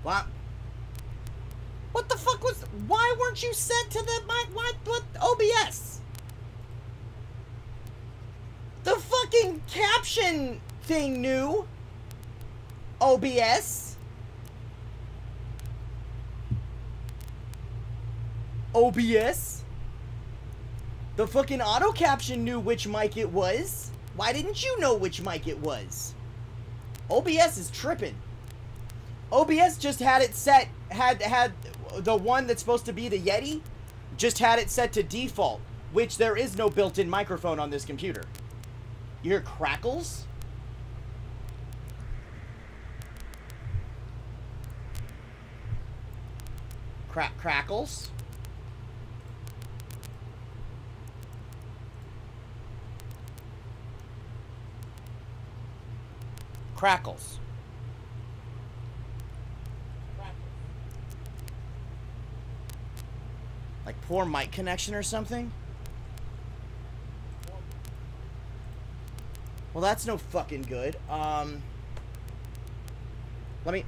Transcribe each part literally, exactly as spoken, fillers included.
What? What the fuck was... Why weren't you sent to the... My, what? What? O B S? The fucking caption thing knew. O B S. O B S. The fucking auto caption knew which mic it was. Why didn't you know which mic it was? O B S is tripping. O B S just had it set, had had the one that's supposed to be the Yeti, just had it set to default, which there is no built-in microphone on this computer. You hear crackles? Crack crackles? Crackles. Like poor mic connection or something? Well, that's no fucking good. Um, let me...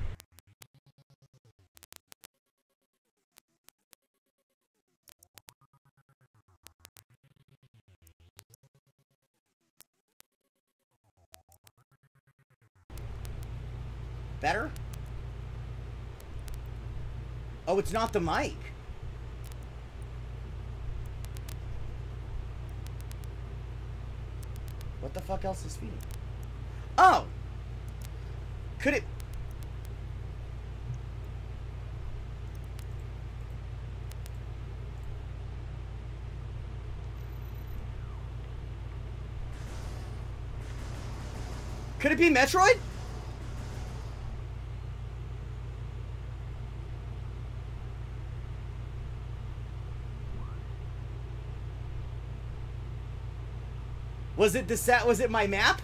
Better? Oh, it's not the mic. What the fuck else is feeding? Oh! Could it... Could it be Metroid? Was it the set? Was it my map?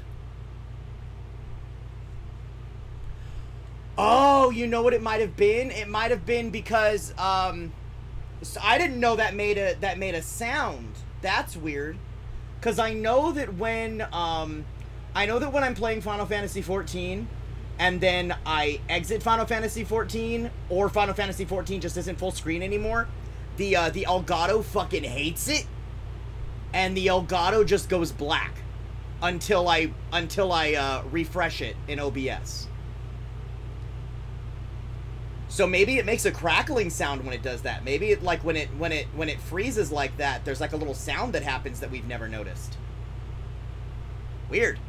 Oh, you know what it might have been? It might have been because um, so I didn't know that made a that made a sound. That's weird. Cause I know that when um, I know that when I'm playing Final Fantasy fourteen, and then I exit Final Fantasy fourteen, or Final Fantasy fourteen just isn't full screen anymore, the uh, the Elgato fucking hates it. And the Elgato just goes black until I until I uh, refresh it in O B S. So maybe it makes a crackling sound when it does that. Maybe it like when it when it when it freezes like that, there's like a little sound that happens that we've never noticed. Weird.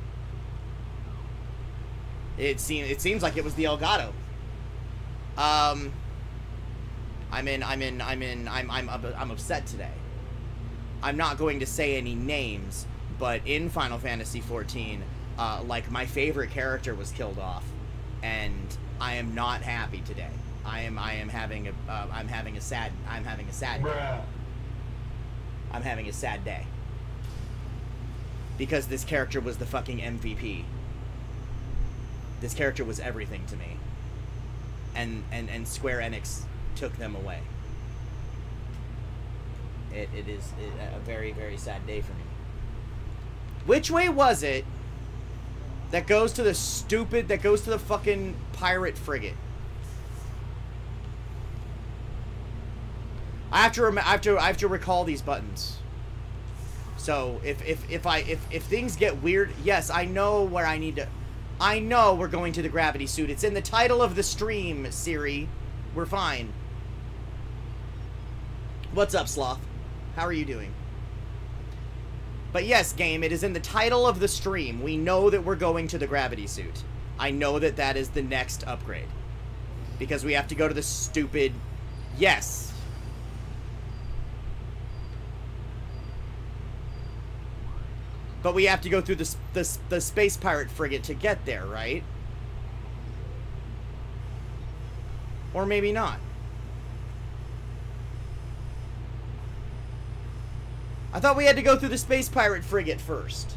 It seems it seems like it was the Elgato. Um, I'm in I'm in I'm in I'm I'm I'm upset today. I'm not going to say any names, but in Final Fantasy fourteen, uh, like, my favorite character was killed off, and I am not happy today. I am, I am having a, uh, I'm having a sad, I'm having a sad day. Bruh. I'm having a sad day. Because this character was the fucking M V P. This character was everything to me. And, and, and Square Enix took them away. It, it is a very, very sad day for me. Which way was it that goes to the stupid, that goes to the fucking pirate frigate? I have to, rem I have to, I have to recall these buttons. So if, if, if I, if, if things get weird, yes, I know where I need to, I know we're going to the gravity suit. It's in the title of the stream, Siri. We're fine. What's up, Sloth? How are you doing? But yes, game, it is in the title of the stream. We know that we're going to the gravity suit. I know that that is the next upgrade. Because we have to go to the stupid... Yes. But we have to go through the, the, the space pirate frigate to get there, right? Or maybe not. I thought we had to go through the space pirate frigate first.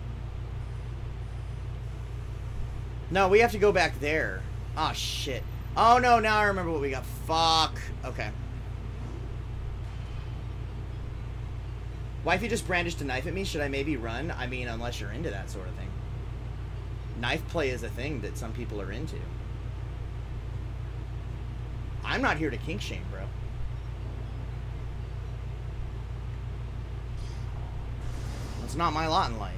No, we have to go back there. Ah, shit. Oh, no, now I remember what we got. Fuck. Okay. Wifey just brandished a knife at me. Should I maybe run? I mean, unless you're into that sort of thing. Knife play is a thing that some people are into. I'm not here to kink shame, bro. It's not my lot in life.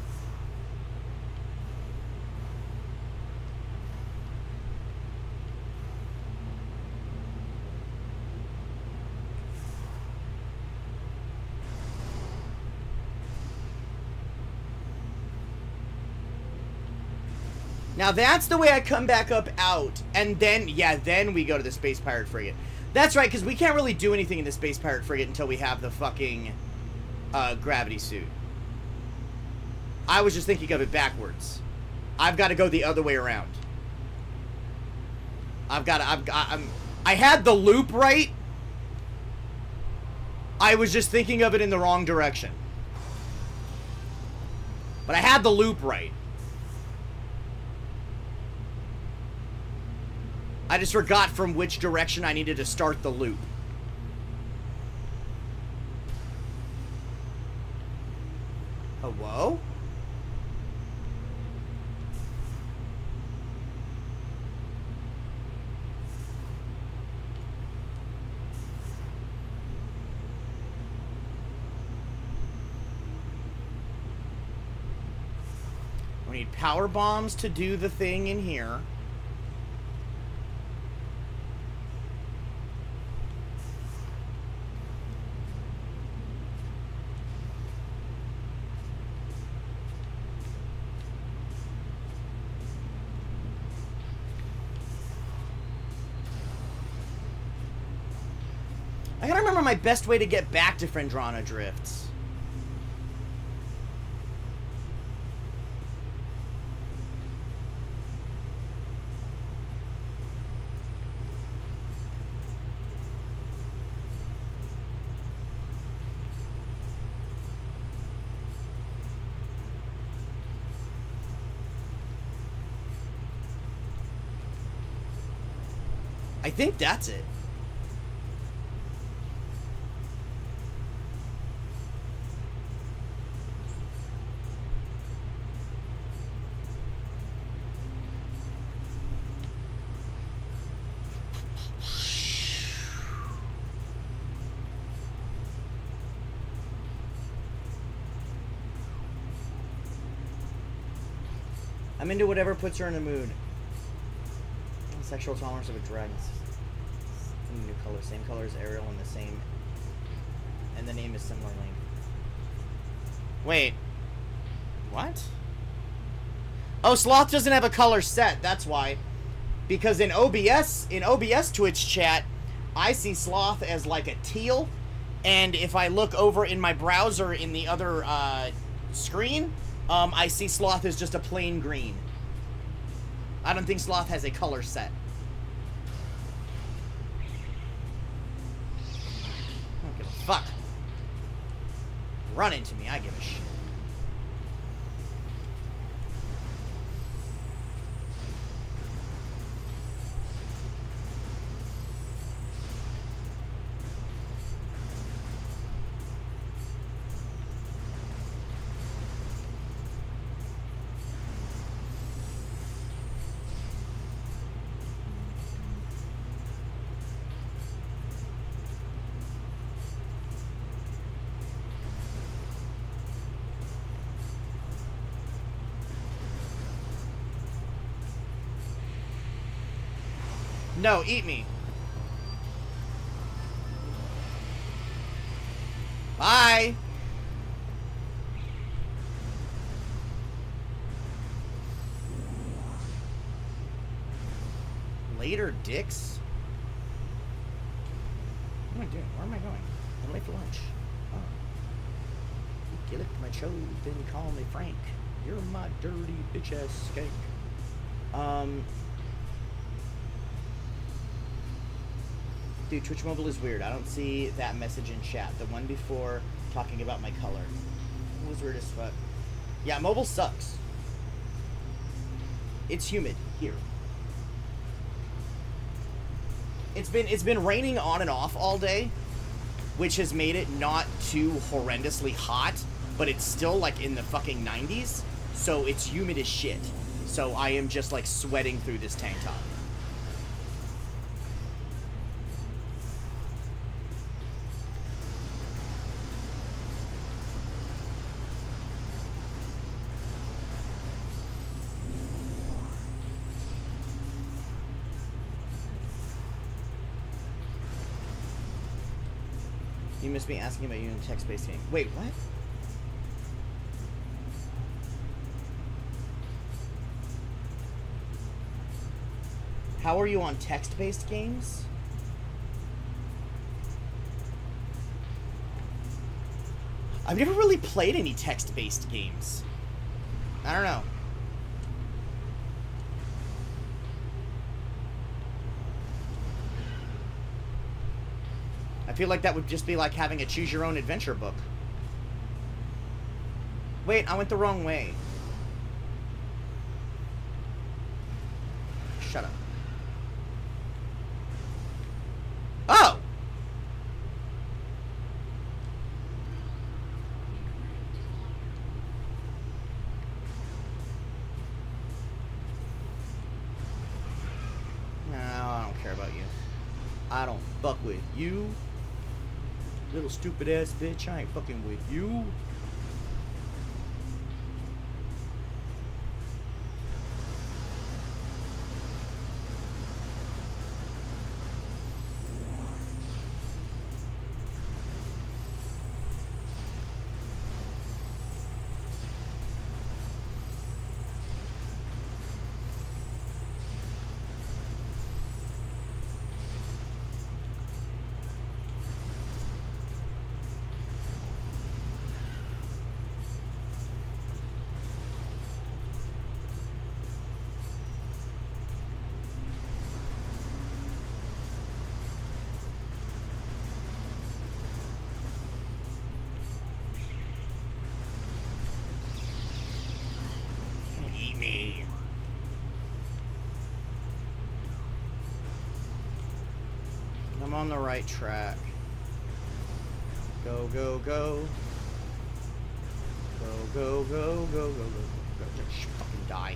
Now that's the way I come back up out, and then, yeah, then we go to the Space Pirate Frigate. That's right, because we can't really do anything in the Space Pirate Frigate until we have the fucking uh, gravity suit. I was just thinking of it backwards. I've got to go the other way around. I've got to, I've got, I'm, I had the loop right. I was just thinking of it in the wrong direction. But I had the loop right. I just forgot from which direction I needed to start the loop. Hello? We need power bombs to do the thing in here. I gotta remember my best way to get back to Frendrana Drifts. I think that's it. I'm into whatever puts her in the mood. Sexual tolerance of a dragon. New color, same color as Ariel, and the same, and the name is similar length. Wait, what? Oh, Sloth doesn't have a color set. That's why. Because in O B S, in O B S Twitch chat, I see Sloth as like a teal, and if I look over in my browser in the other uh, screen, um, I see Sloth as just a plain green. I don't think Sloth has a color set. I don't give a fuck. Run into me, I give a shit. No, eat me. Bye. Later, dicks. What am I doing? Where am I going? I'm late for lunch. Oh. You lick my chode, then call me Frank. You're my dirty bitch-ass skank. Um... Dude, Twitch Mobile is weird. I don't see that message in chat. The one before talking about my color. It was weird as fuck. Yeah, mobile sucks. It's humid here. It's been it's been raining on and off all day, which has made it not too horrendously hot, but it's still like in the fucking nineties, so it's humid as shit. So I am just like sweating through this tank top. You must be asking about you in a text-based game. Wait, what? How are you on text-based games? I've never really played any text-based games. I don't know. I feel like that would just be like having a choose-your-own-adventure book. Wait, I went the wrong way. Shut up. Oh! No, I don't care about you. I don't fuck with you. Little stupid ass bitch, I ain't fucking with you. I'm on the right track. Go, go, go. Go, go, go, go, go, go, go. Just fucking die.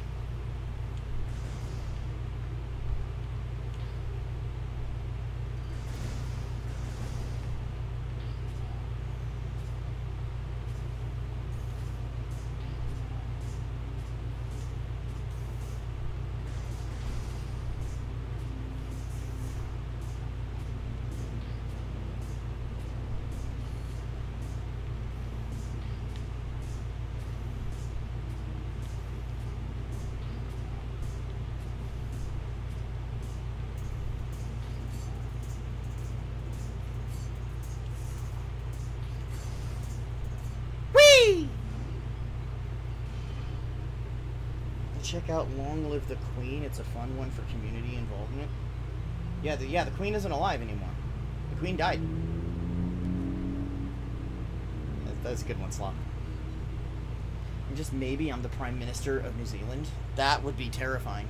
Check out Long Live the Queen. It's a fun one for community involvement. Yeah, the, yeah, the Queen isn't alive anymore. The Queen died. That, that's a good one, Slop. And just maybe I'm the Prime Minister of New Zealand. That would be terrifying.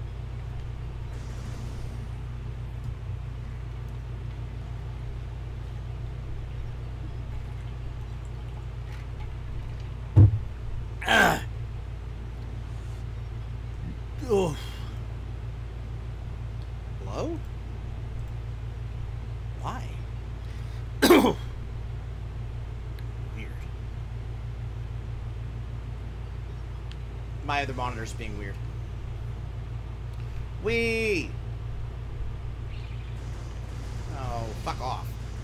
Ugh. Oh. Hello? Why? Weird. My other monitor's being weird. Wee! Oh, fuck off.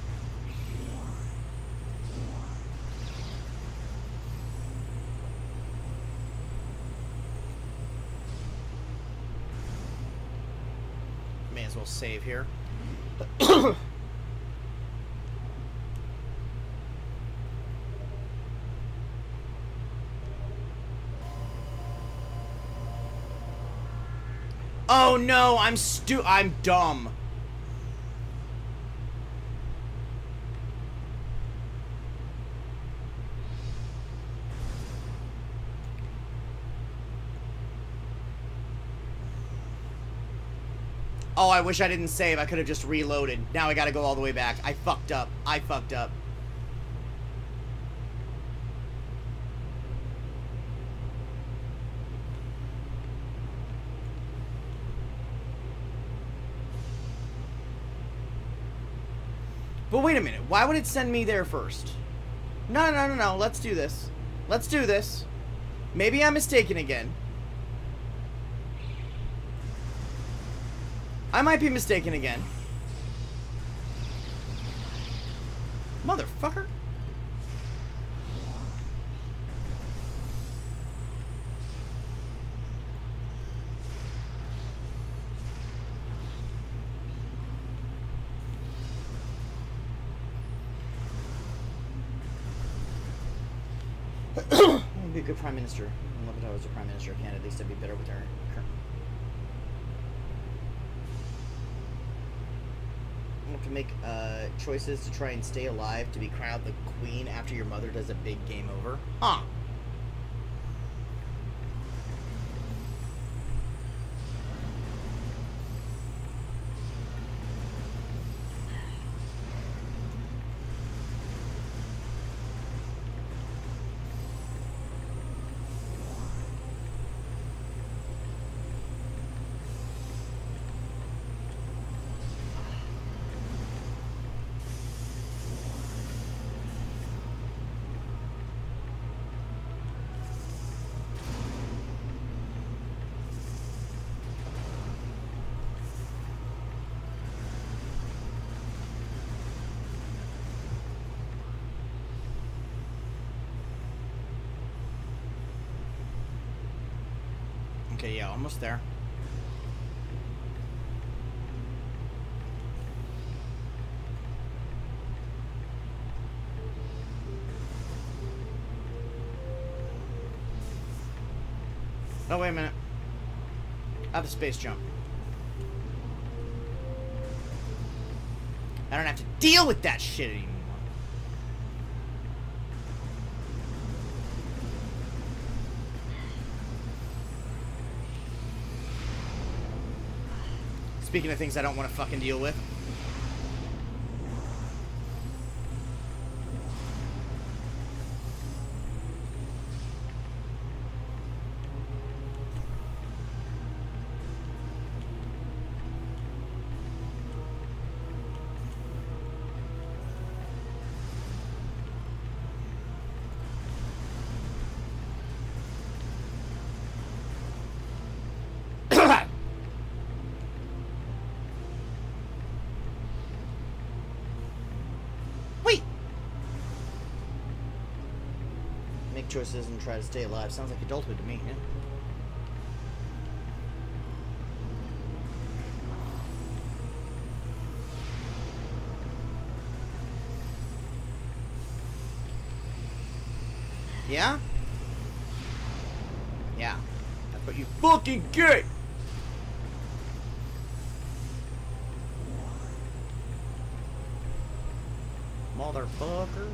May as well save here. Oh no, I'm stu- I'm dumb. Oh, I wish I didn't save. I could have just reloaded. Now I gotta go all the way back. I fucked up. I fucked up. But wait a minute. Why would it send me there first? No, no, no, no. Let's do this. Let's do this. Maybe I'm mistaken again. I might be mistaken again. Motherfucker. I'd be a good prime minister. I love it. I was a prime minister of Canada. At least I'd be better with our current. You have to make uh, choices to try and stay alive to be crowned the queen after your mother does a big game over. Huh. Okay, yeah, almost there. Oh, wait a minute. I have a space jump. I don't have to deal with that shit anymore. Speaking of things I don't want to fucking deal with. Choices and try to stay alive. Sounds like adulthood to me, yeah? Yeah? Yeah. That's what you fucking get! Motherfucker.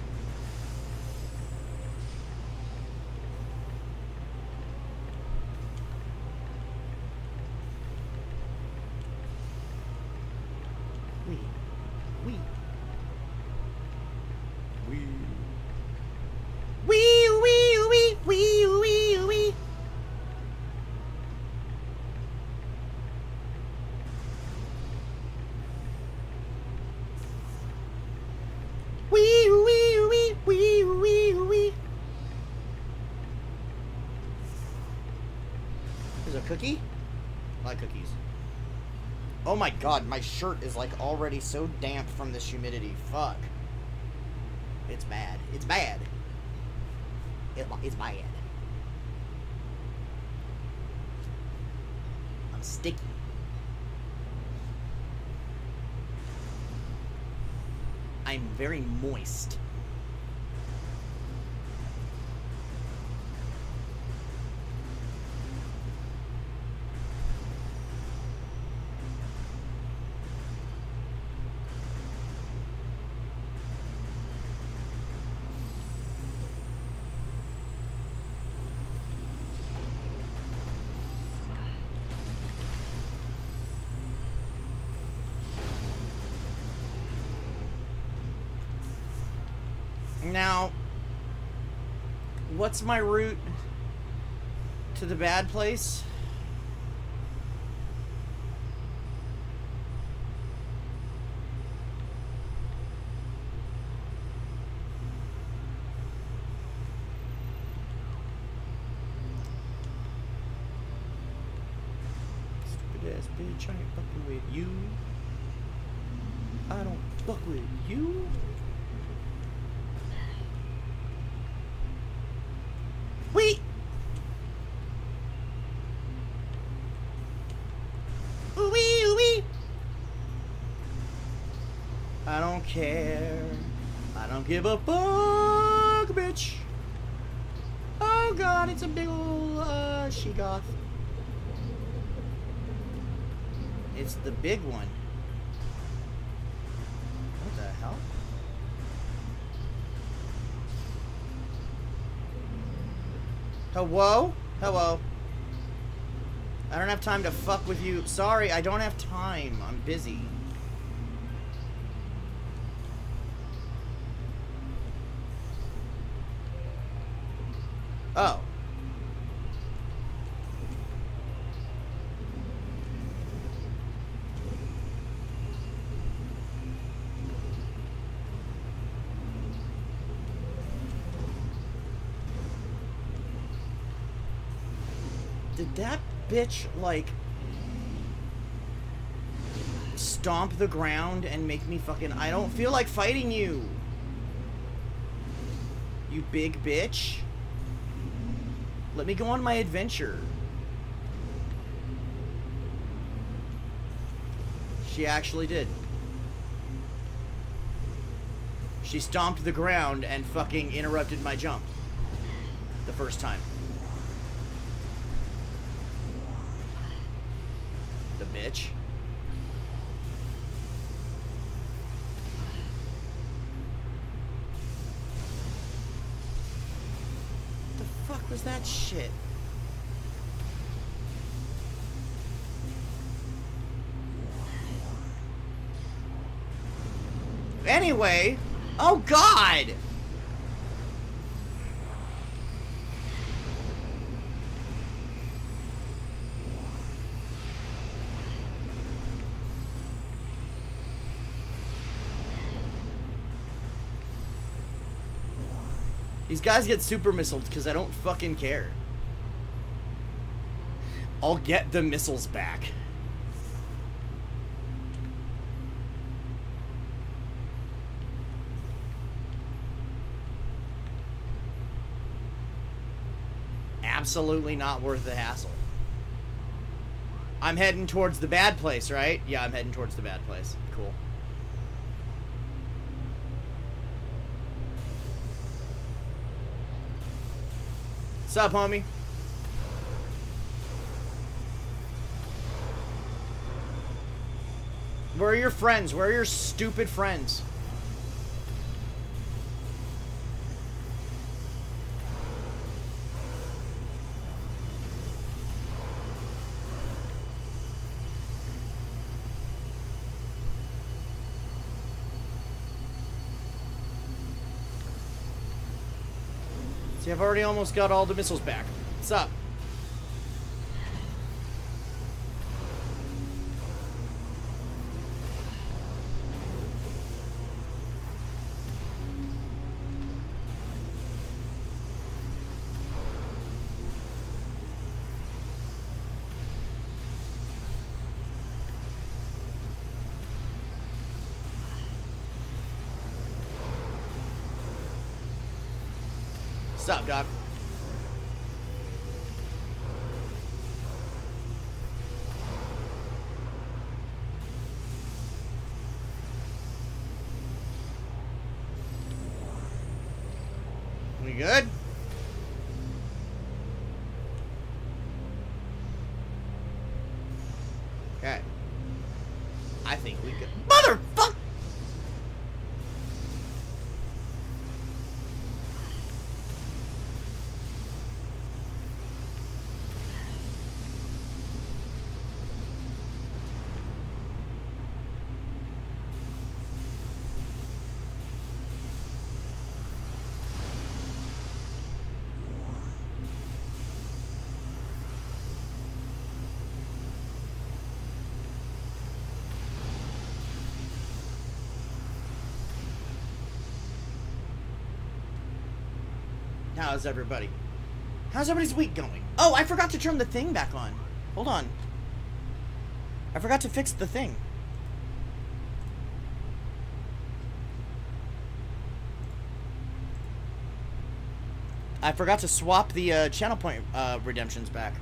Cookie? I like cookies. Oh my god, my shirt is like already so damp from this humidity. Fuck. It's bad. It's bad. It, it's bad. I'm sticky. I'm very moist. Now, what's my route to the bad place? Stupid ass bitch, I ain't fucking with you. I don't fuck with you. Wait! Ooh-wee, ooh-wee! I don't care. I don't give a fuck, bitch. Oh god, it's a big ol' uh, she-goth. It's the big one. What the hell? Hello? Hello. I don't have time to fuck with you. Sorry, I don't have time. I'm busy. Oh. Did that bitch, like, stomp the ground and make me fucking... I don't feel like fighting you. You big bitch. Let me go on my adventure. She actually did. She stomped the ground and fucking interrupted my jump. The first time. The bitch. The fuck was that shit? Anyway, oh god! These guys get super missiled because I don't fucking care. I'll get the missiles back. Absolutely not worth the hassle. I'm heading towards the bad place, right? Yeah, I'm heading towards the bad place. Cool. What's up, homie? Where are your friends? Where are your stupid friends? See, I've already almost got all the missiles back. What's up? What's up, Doc? We good? Okay. I think we could. Motherfucker! How's everybody? How's everybody's week going? Oh, I forgot to turn the thing back on. Hold on. I forgot to fix the thing. I forgot to swap the uh, channel point uh, redemptions back.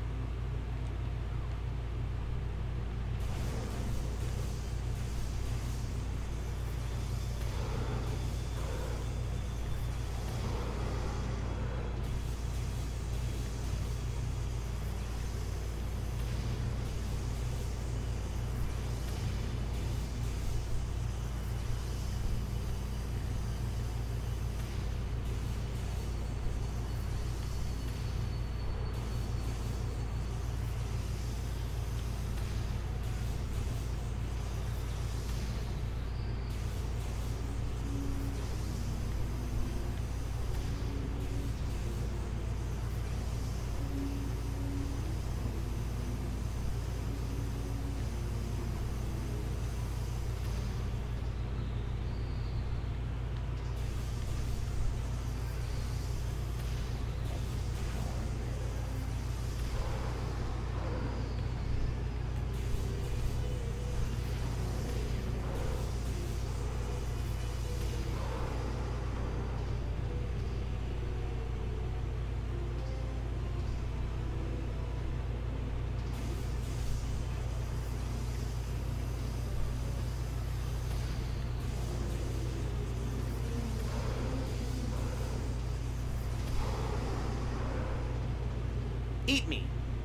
Eat me.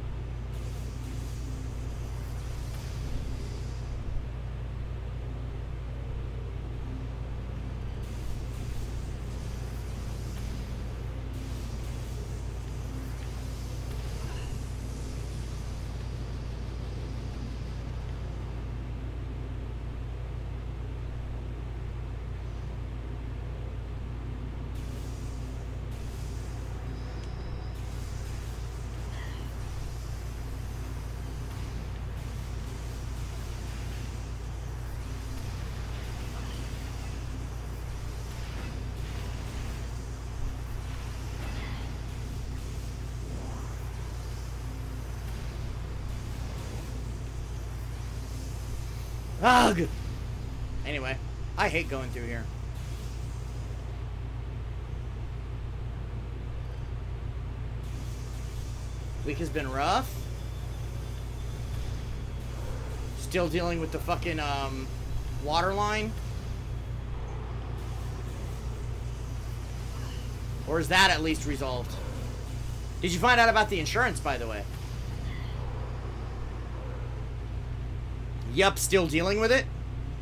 Ugh. Anyway, I hate going through here. Week has been rough. Still dealing with the fucking um, water line. Or is that at least resolved? Did you find out about the insurance, by the way? Yup, still dealing with it?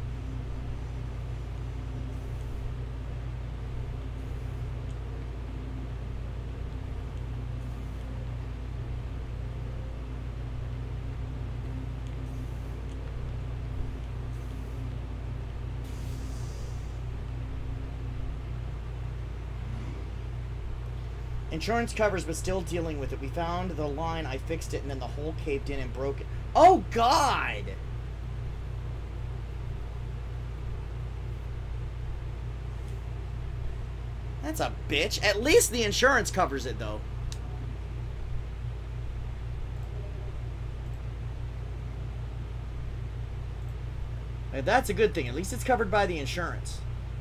Insurance covers, but still dealing with it. We found the line, I fixed it, and then the hole caved in and broke it. Oh, God! That's a bitch. At least the insurance covers it, though. Like, that's a good thing. At least it's covered by the insurance.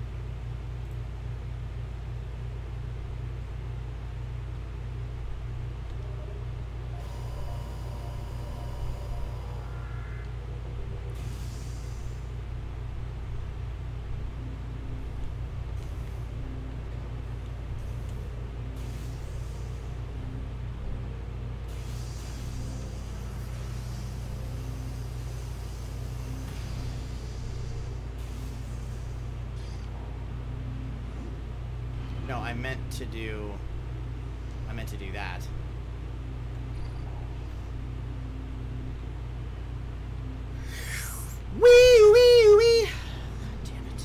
No, I meant to do... I meant to do that. Wee, wee, wee! Damn it.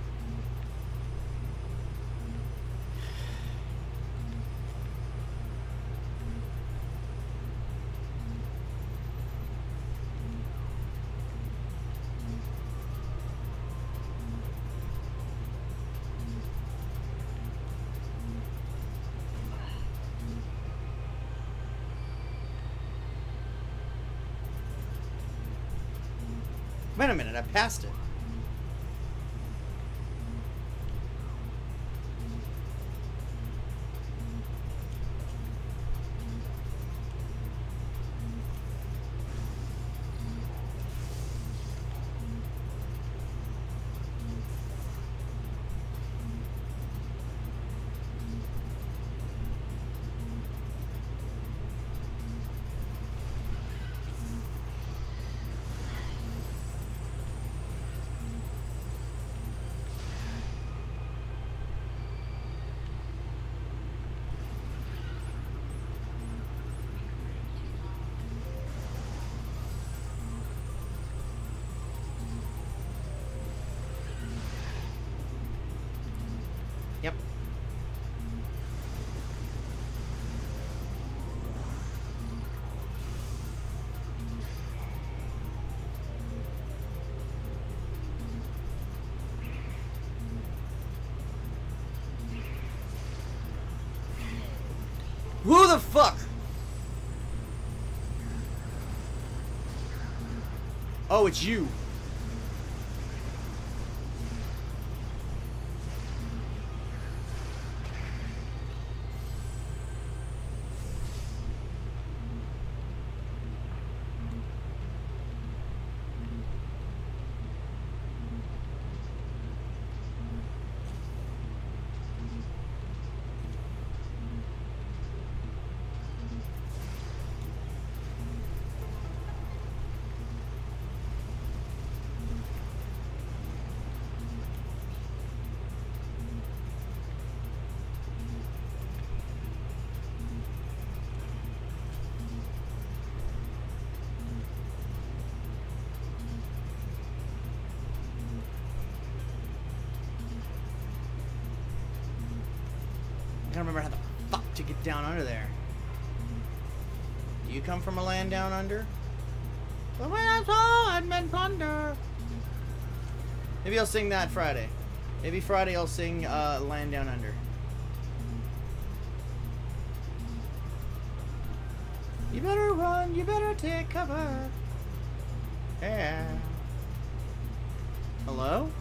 Wait a minute, I passed it. Yep. Who the fuck? Oh, it's you. I don't remember how the fuck to get down under there. Do you come from a land down under? But when I saw it meant plunder. Maybe I'll sing that Friday. Maybe Friday I'll sing uh, Land Down Under. You better run, you better take cover. Yeah. Hello?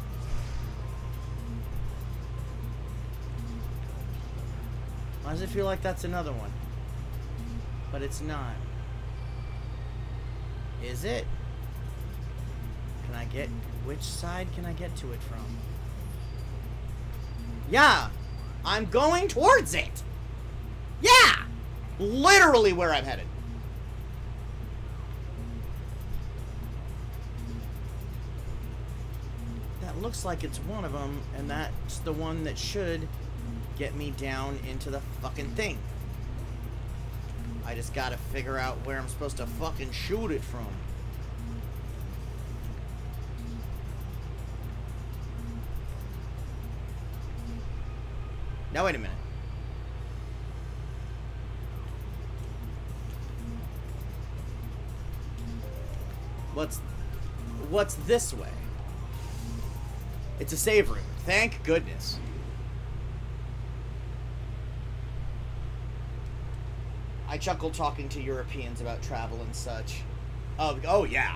Why does it feel like that's another one? But it's not. Is it? Can I get... Which side can I get to it from? Yeah! I'm going towards it! Yeah! Literally where I'm headed. That looks like it's one of them, and that's the one that should get me down into the fucking thing. I just gotta figure out where I'm supposed to fucking shoot it from. Now wait a minute. What's what's this way? It's a save room. Thank goodness. I chuckle talking to Europeans about travel and such. Oh, oh yeah.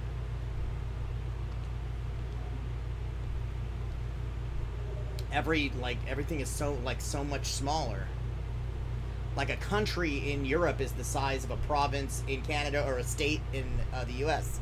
Every, like, everything is so, like, so much smaller. Like, a country in Europe is the size of a province in Canada or a state in uh, the U S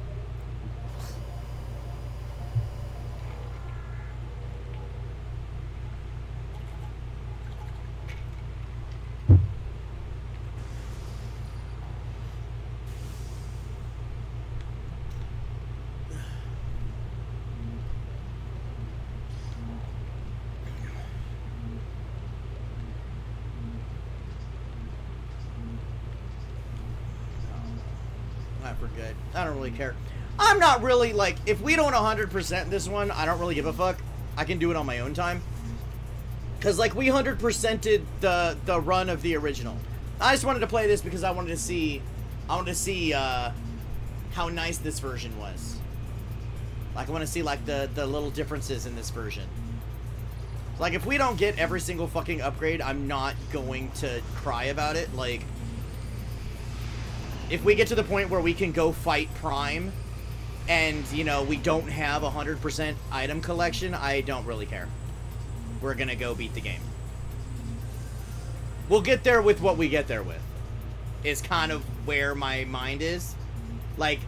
For good. I don't really care. I'm not really, like, if we don't one hundred percent this one, I don't really give a fuck. I can do it on my own time. Because, like, we one hundred percented the, the run of the original. I just wanted to play this because I wanted to see, I wanted to see, uh, how nice this version was. Like, I want to see, like, the, the little differences in this version. Like, if we don't get every single fucking upgrade, I'm not going to cry about it. Like, if we get to the point where we can go fight Prime and, you know, we don't have a one hundred percent item collection, I don't really care. We're gonna go beat the game. We'll get there with what we get there with. Is kind of where my mind is. Like,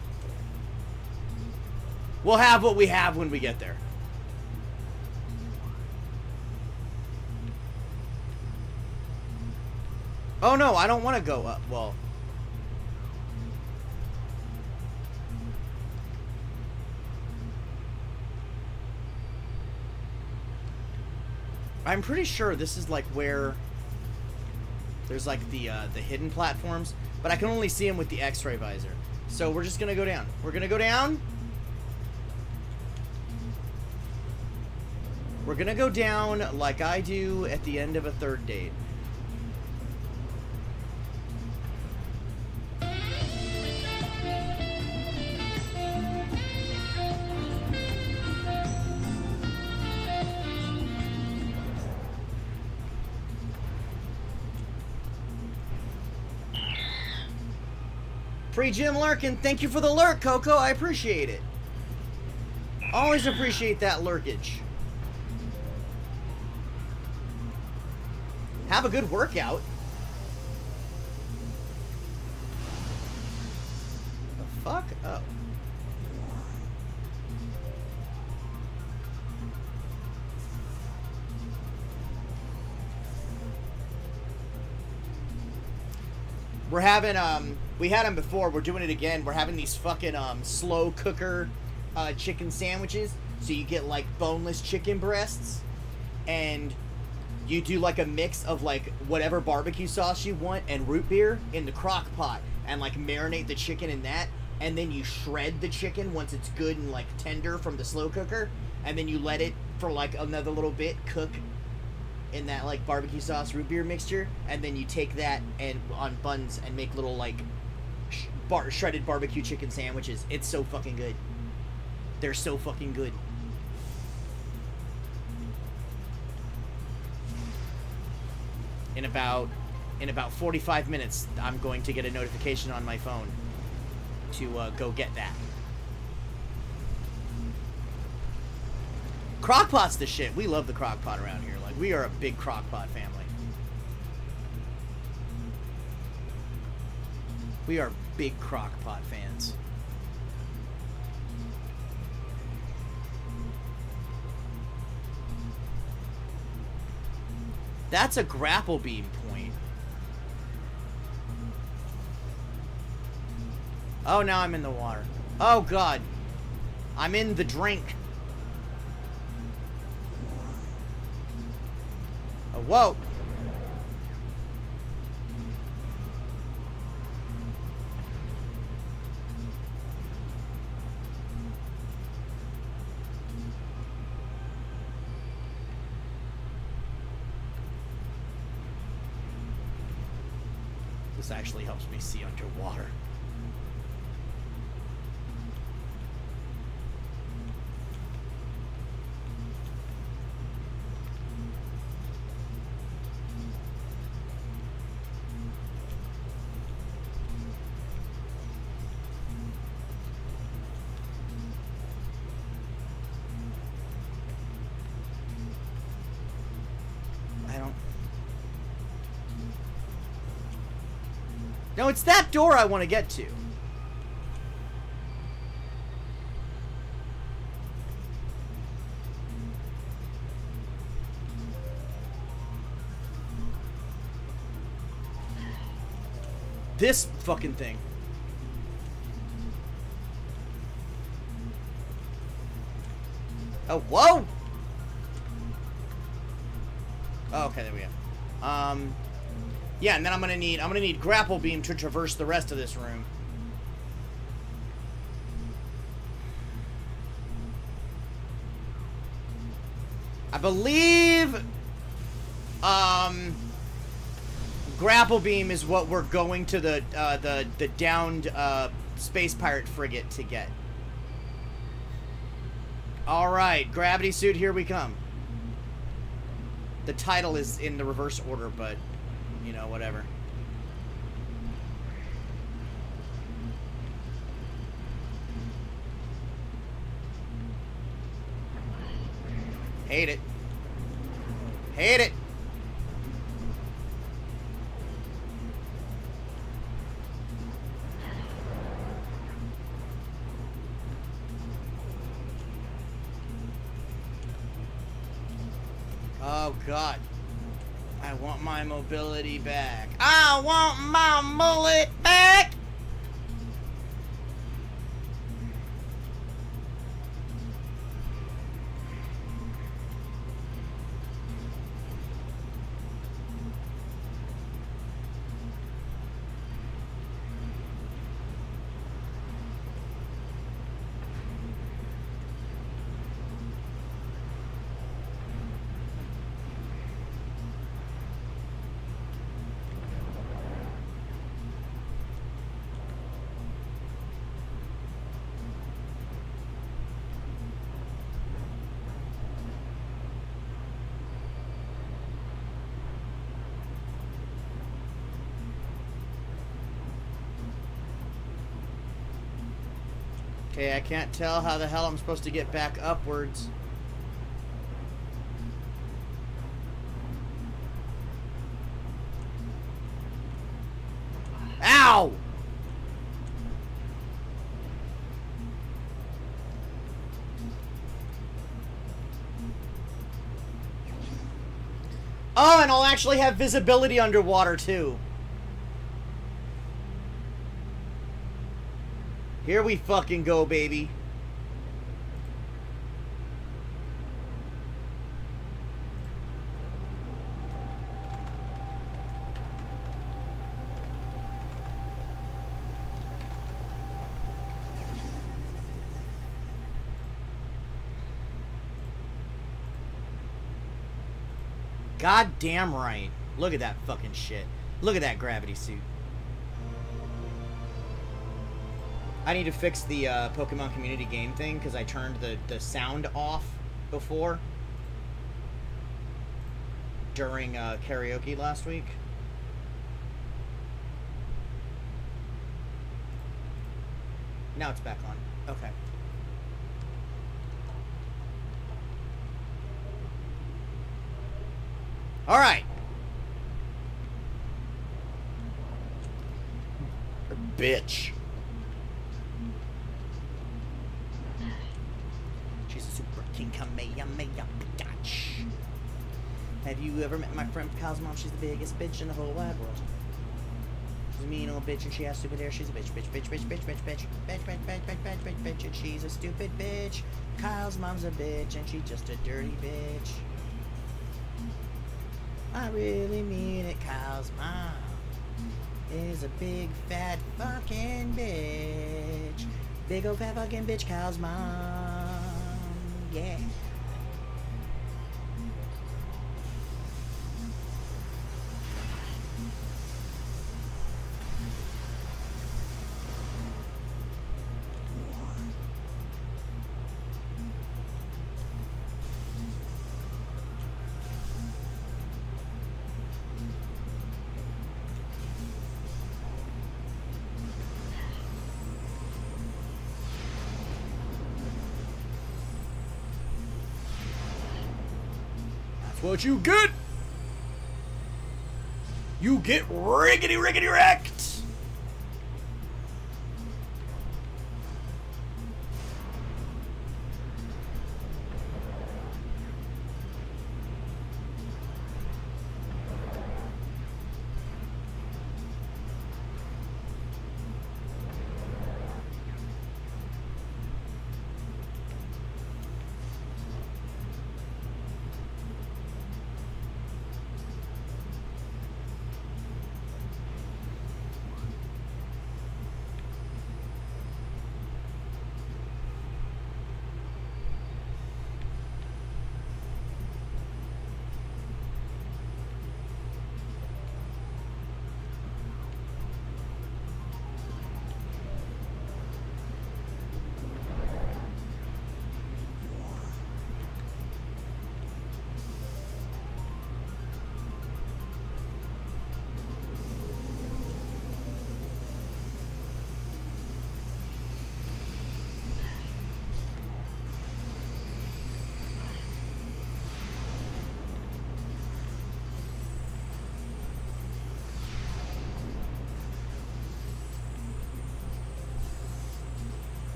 we'll have what we have when we get there. Oh no, I don't want to go up. Well, I'm pretty sure this is like where there's like the uh, the hidden platforms, but I can only see them with the X-ray visor. So we're just gonna go down. We're gonna go down. We're gonna go down like I do at the end of a third date. Pre-Jim lurking, thank you for the lurk, Coco. I appreciate it. Always appreciate that lurkage. Have a good workout. The fuck? Oh. We're having, um, we had them before, we're doing it again. We're having these fucking, um, slow cooker, uh, chicken sandwiches. So you get, like, boneless chicken breasts, and you do, like, a mix of, like, whatever barbecue sauce you want and root beer in the crock pot, and, like, marinate the chicken in that, and then you shred the chicken once it's good and, like, tender from the slow cooker, and then you let it for, like, another little bit cook in that, like, barbecue sauce root beer mixture, and then you take that and on buns and make little, like, sh bar shredded barbecue chicken sandwiches. It's so fucking good. They're so fucking good. In about in about forty-five minutes, I'm going to get a notification on my phone to uh, go get that. Crockpot's the shit. We love the crockpot around here. Like, we are a big crockpot family. We are big crockpot fans. That's a grapple beam point. Oh, now I'm in the water. Oh, God. I'm in the drink. Oh, whoa. This actually helps me see underwater. No, it's that door I want to get to. This fucking thing. Oh, whoa! Oh, okay, there we go. Um... Yeah, and then I'm gonna need I'm gonna need grapple beam to traverse the rest of this room. I believe um grapple beam is what we're going to the uh, the the downed uh, space pirate frigate to get. All right, gravity suit, here we come. The title is in the reverse order, but you know, whatever. Hate it. Hate it. Oh, God. I want my mobility back. I want my mullet back! Okay, I can't tell how the hell I'm supposed to get back upwards. Ow! Oh, and I'll actually have visibility underwater, too. Here we fucking go, baby. God damn right. Look at that fucking shit. Look at that gravity suit. I need to fix the uh, Pokemon community game thing because I turned the, the sound off before during uh, karaoke last week. Now it's back on. Okay. All right. Bitch. She's a super king Kamehameha bitch. Have you ever met my friend Kyle's mom? She's the biggest bitch in the whole wide world. She's a mean old bitch and she has stupid hair. She's a bitch, bitch, bitch, bitch, bitch, bitch, bitch, bitch, bitch, bitch, bitch, bitch, bitch, bitch, and she's a stupid bitch. Kyle's mom's a bitch and she's just a dirty bitch. I really mean it, Kyle's mom is a big fat fucking bitch. Big old fat fucking bitch, Kyle's mom. Yeah. What you get? You get riggedy riggedy wrecked.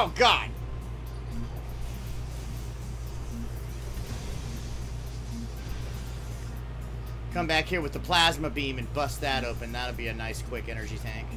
Oh, God. Come back here with the plasma beam and bust that open. That'll be a nice, quick energy tank.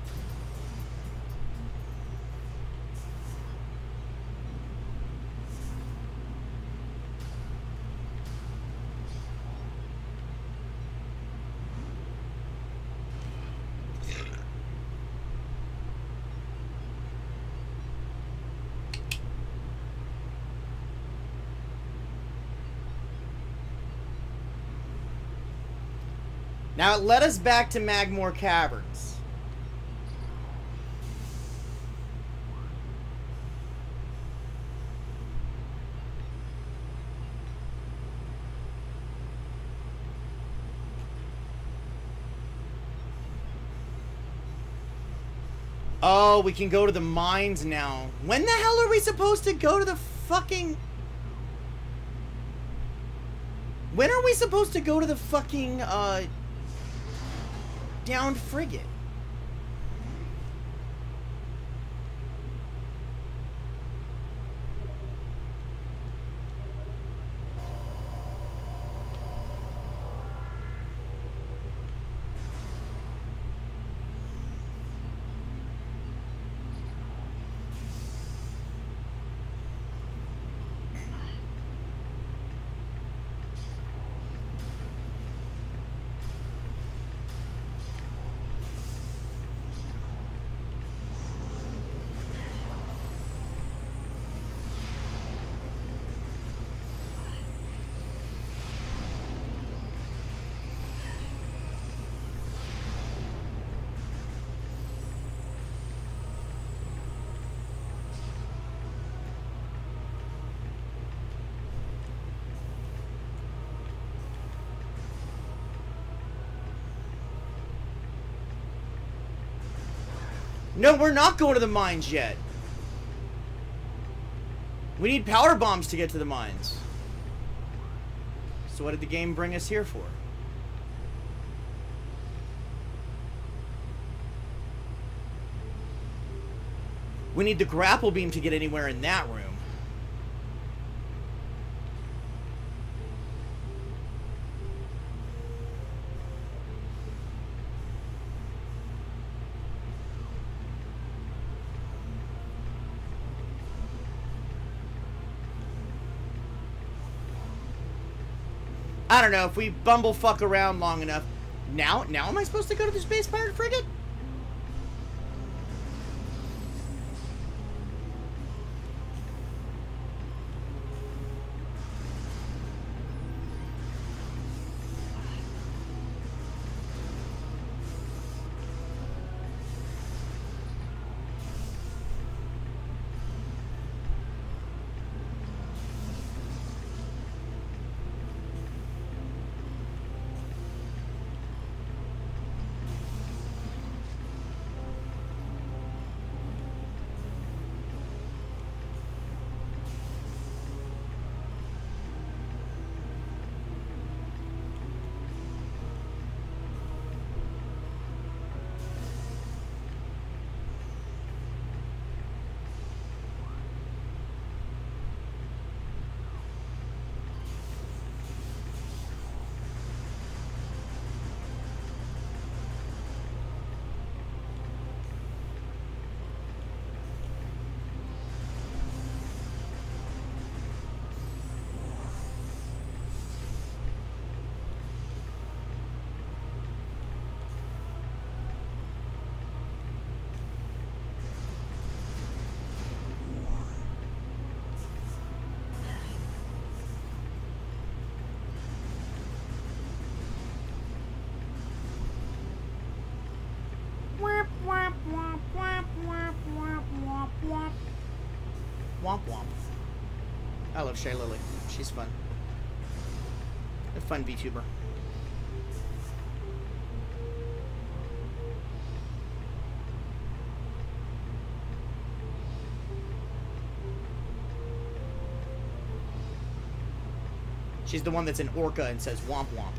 Now it led us back to Magmore Caverns. Oh, we can go to the mines now. When the hell are we supposed to go to the fucking... When are we supposed to go to the fucking, uh... downed frigate? No, we're not going to the mines yet. We need power bombs to get to the mines. So what did the game bring us here for? We need the grapple beam to get anywhere in that room. I don't know, if we bumblefuck around long enough. Now, now am I supposed to go to the Space Pirate Frigate? Womp womp. I love Shay Lily. She's fun. A fun VTuber. She's the one that's an orca and says womp womp.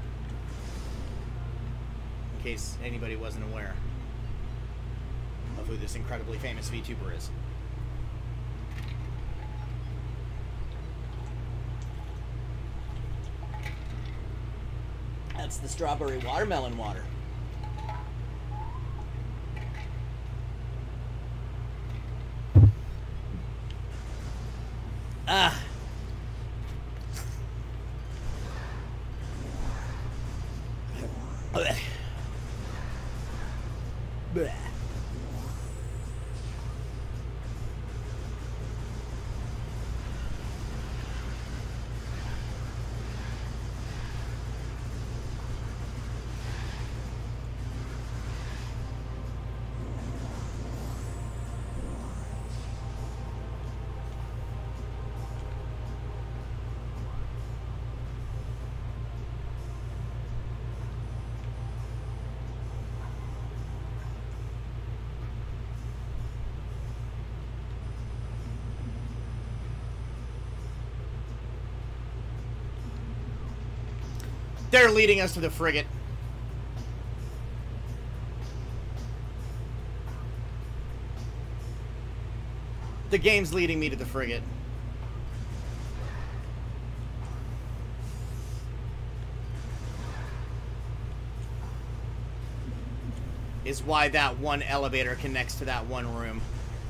In case anybody wasn't aware of who this incredibly famous VTuber is. That's the strawberry watermelon water. Ah. Blech. Blech. They're leading us to the frigate. The game's leading me to the frigate. Is why that one elevator connects to that one room.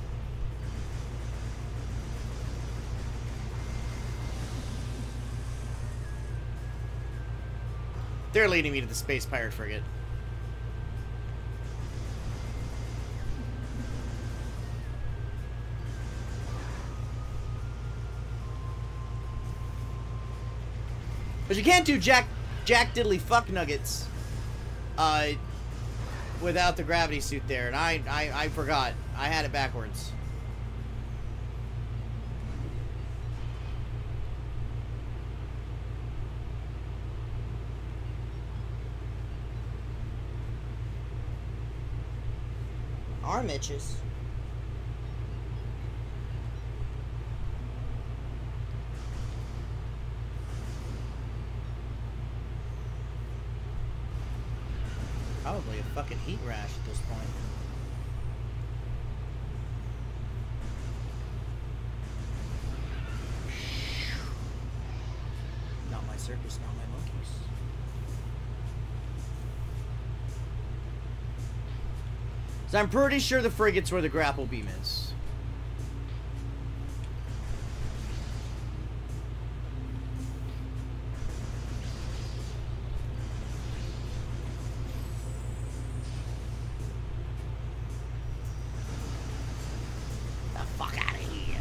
They're leading me to the space pirate frigate. But you can't do Jack Jack Diddley fuck nuggets uh, without the gravity suit there, and I, I I forgot. I had it backwards. Arm itches. Probably a fucking heat rash at this point. Not my circus, not my monkeys. So I'm pretty sure the frigate's where the grapple beam is. The fuck out of here.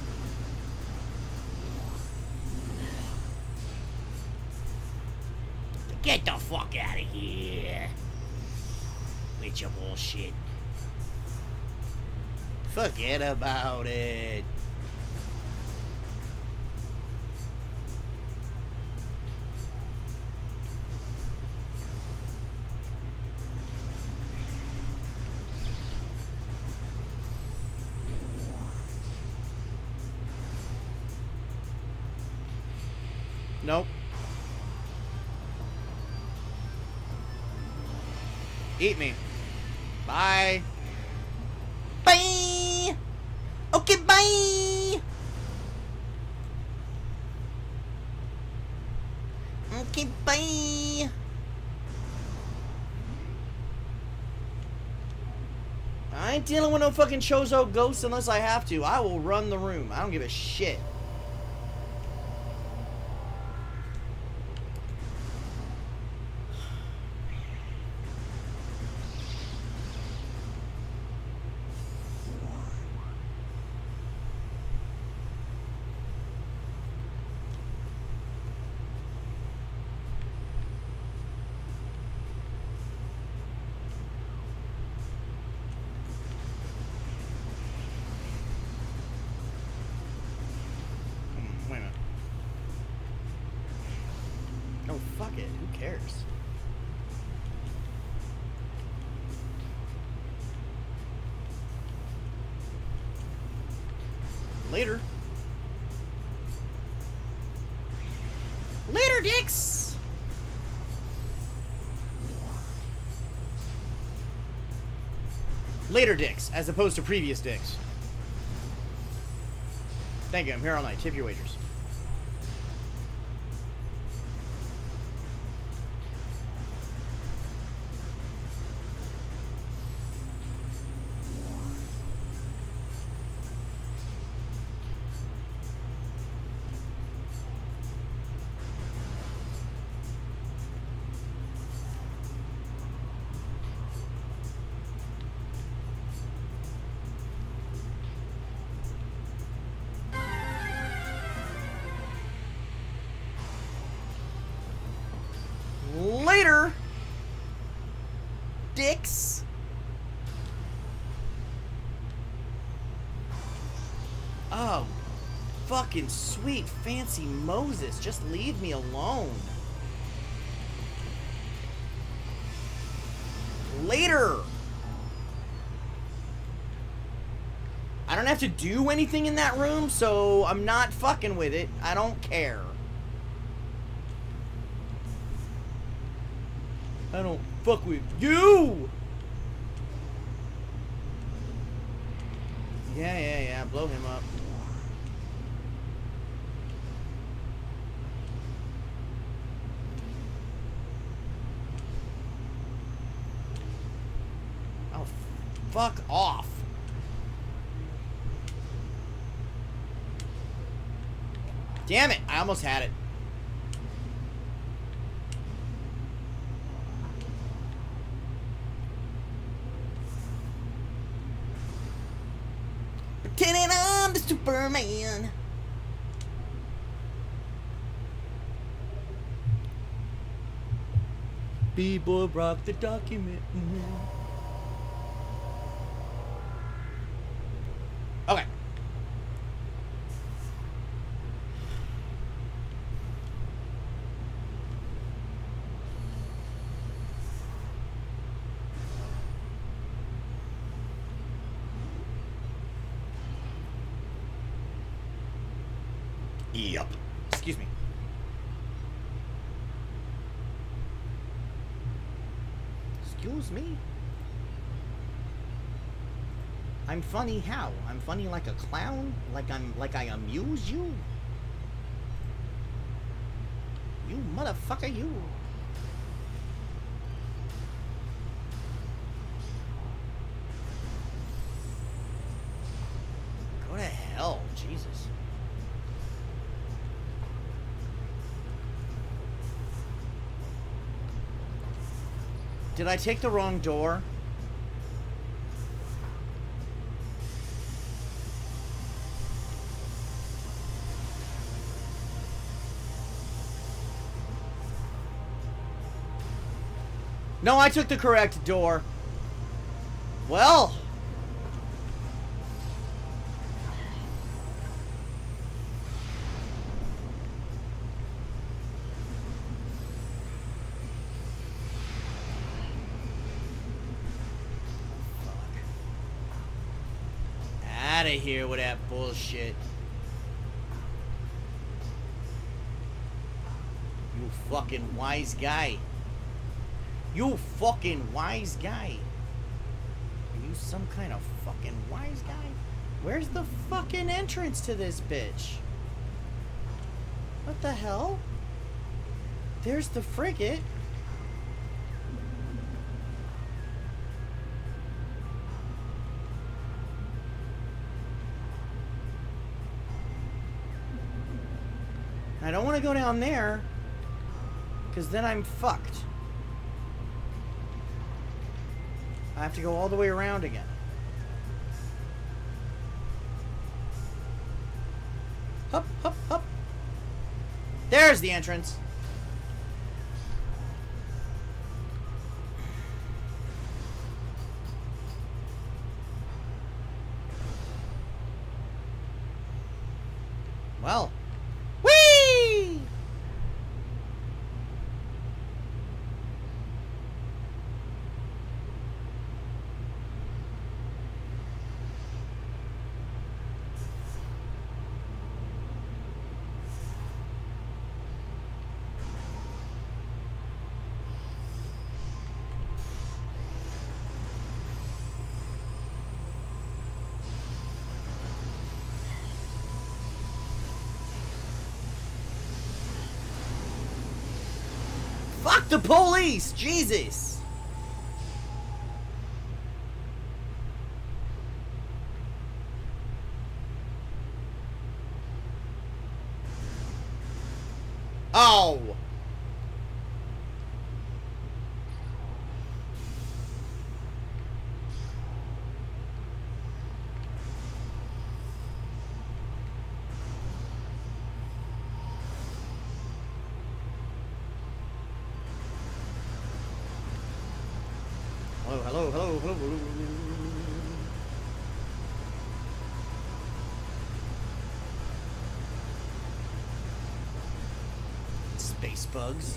Get the fuck out of here. With your bullshit. Forget about it. Nope. Eat me. Bye. Bye. Okay, bye. Okay, bye. I ain't dealing with no fucking Chozo ghosts unless I have to. I will run the room. I don't give a shit. Fuck it, who cares? Later. Later, dicks! Later dicks, as opposed to previous dicks. Thank you, I'm here all night. Tip your wagers. dicks. Oh, fucking sweet fancy Moses, just leave me alone. Later. I don't have to do anything in that room, so I'm not fucking with it. I don't care. I don't fuck with you. Yeah, yeah, yeah. Blow him up. Oh, fuck off. Damn it, I almost had it. Pretending I'm the Superman. B-boy rock the document. Mm-hmm. Okay. Yup. Excuse me. Excuse me? I'm funny how? I'm funny like a clown? Like I'm like I amuse you? You motherfucker, you. Go to hell, Jesus. Did I take the wrong door? No, I took the correct door. Well. Out of here with that bullshit. You fucking wise guy. You fucking wise guy. Are you some kind of fucking wise guy? Where's the fucking entrance to this bitch? What the hell? There's the frigate. I don't want to go down there, because then I'm fucked. I have to go all the way around again. Hup, hup, hup. There's the entrance. Well. Whee! Fuck the police! Jesus! Oh! Hello, hello, hello, hello, hello. Space bugs.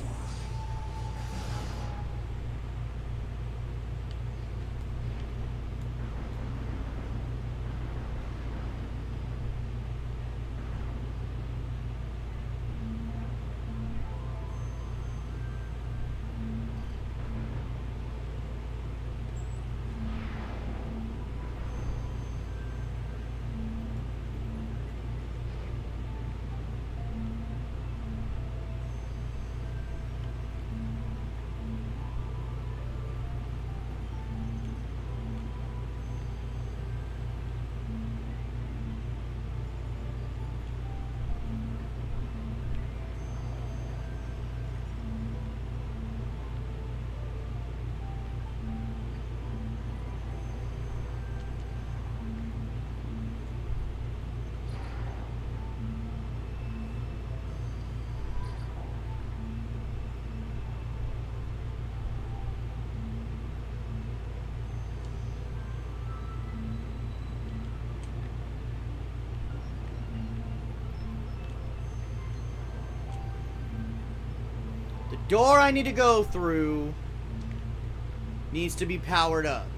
The door I need to go through needs to be powered up.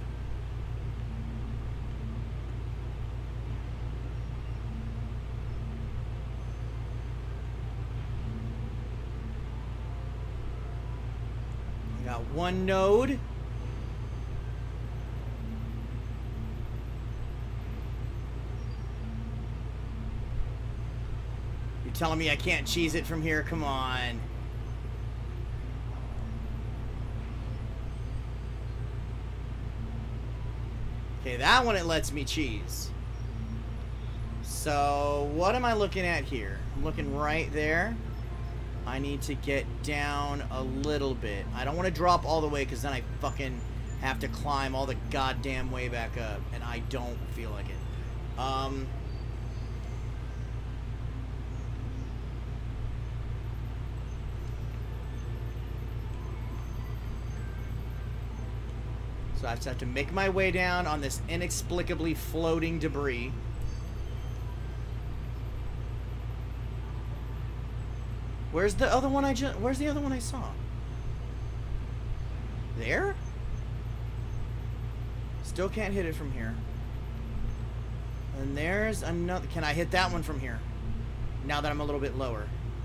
I got one node. You're telling me I can't cheese it from here? Come on. Okay, that one it lets me cheese. So, what am I looking at here? I'm looking right there. I need to get down a little bit. I don't want to drop all the way because then I fucking have to climb all the goddamn way back up. And I don't feel like it. Um... So I just have to make my way down on this inexplicably floating debris. Where's the other one I just... Where's the other one I saw? There? Still can't hit it from here. And there's another... Can I hit that one from here? Now that I'm a little bit lower.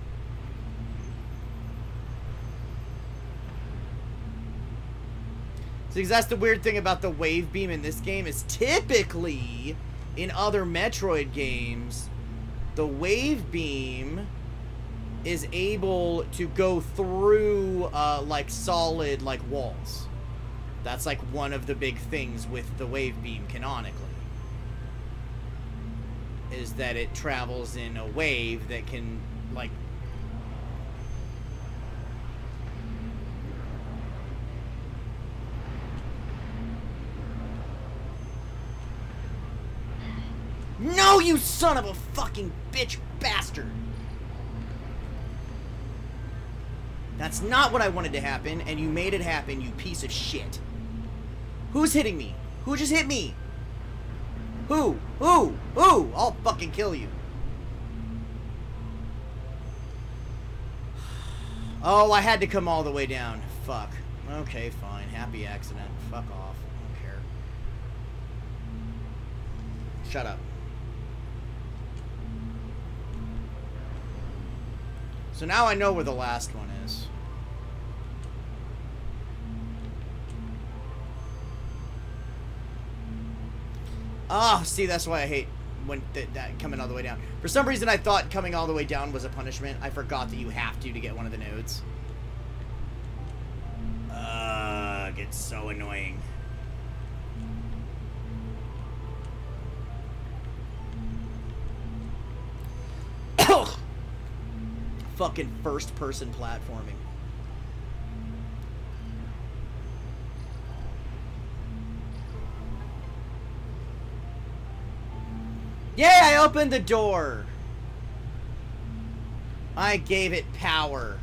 Because that's the weird thing about the wave beam in this game is typically in other Metroid games, the wave beam is able to go through uh, like solid like walls. That's like one of the big things with the wave beam canonically, is that it travels in a wave that can like No, you son of a fucking bitch bastard! That's not what I wanted to happen, and you made it happen, you piece of shit. Who's hitting me? Who just hit me? Who? Who? Who? I'll fucking kill you. Oh, I had to come all the way down. Fuck. Okay, fine. Happy accident. Fuck off. I don't care. Shut up. So now I know where the last one is. Ah, oh, see, that's why I hate when th that coming all the way down. For some reason, I thought coming all the way down was a punishment. I forgot that you have to to get one of the nodes. Ugh, it's so annoying. Fucking first-person platforming. Yay, I opened the door! I gave it power.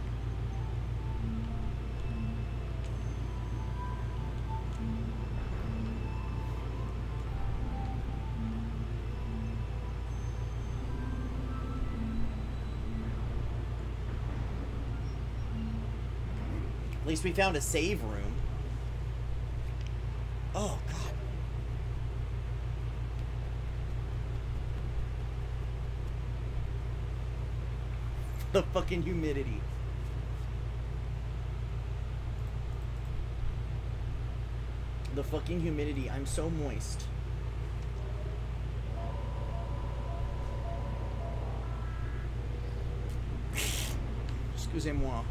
least we found a save room. Oh, God. The fucking humidity. The fucking humidity. I'm so moist. Excusez-moi.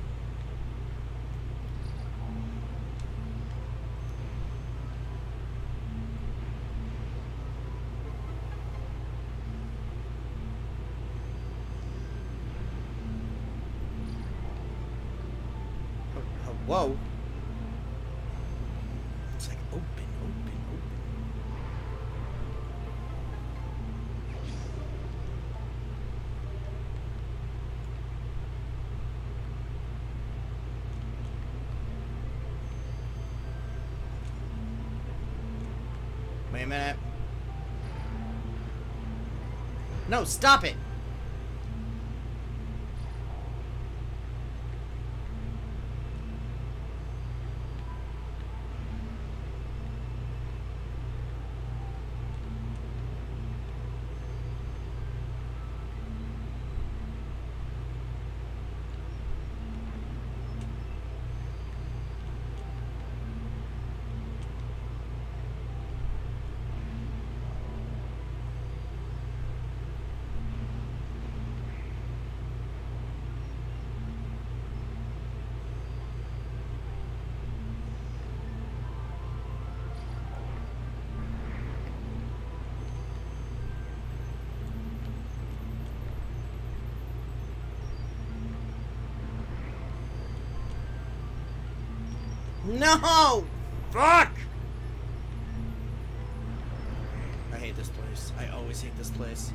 Whoa. It's like open, open, open. Wait a minute. No, stop it. No! Fuck! I hate this place. I always hate this place.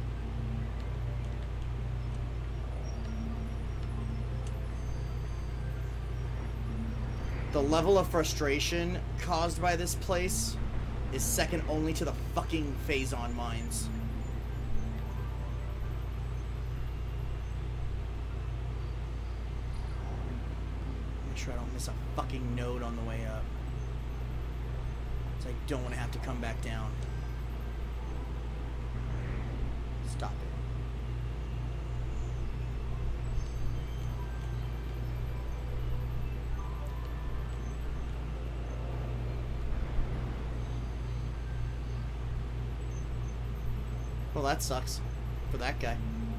The level of frustration caused by this place is second only to the fucking Phazon mines. Make sure I don't miss a fucking node on the way up. So I don't want to have to come back down. Stop it. Well, that sucks for that guy.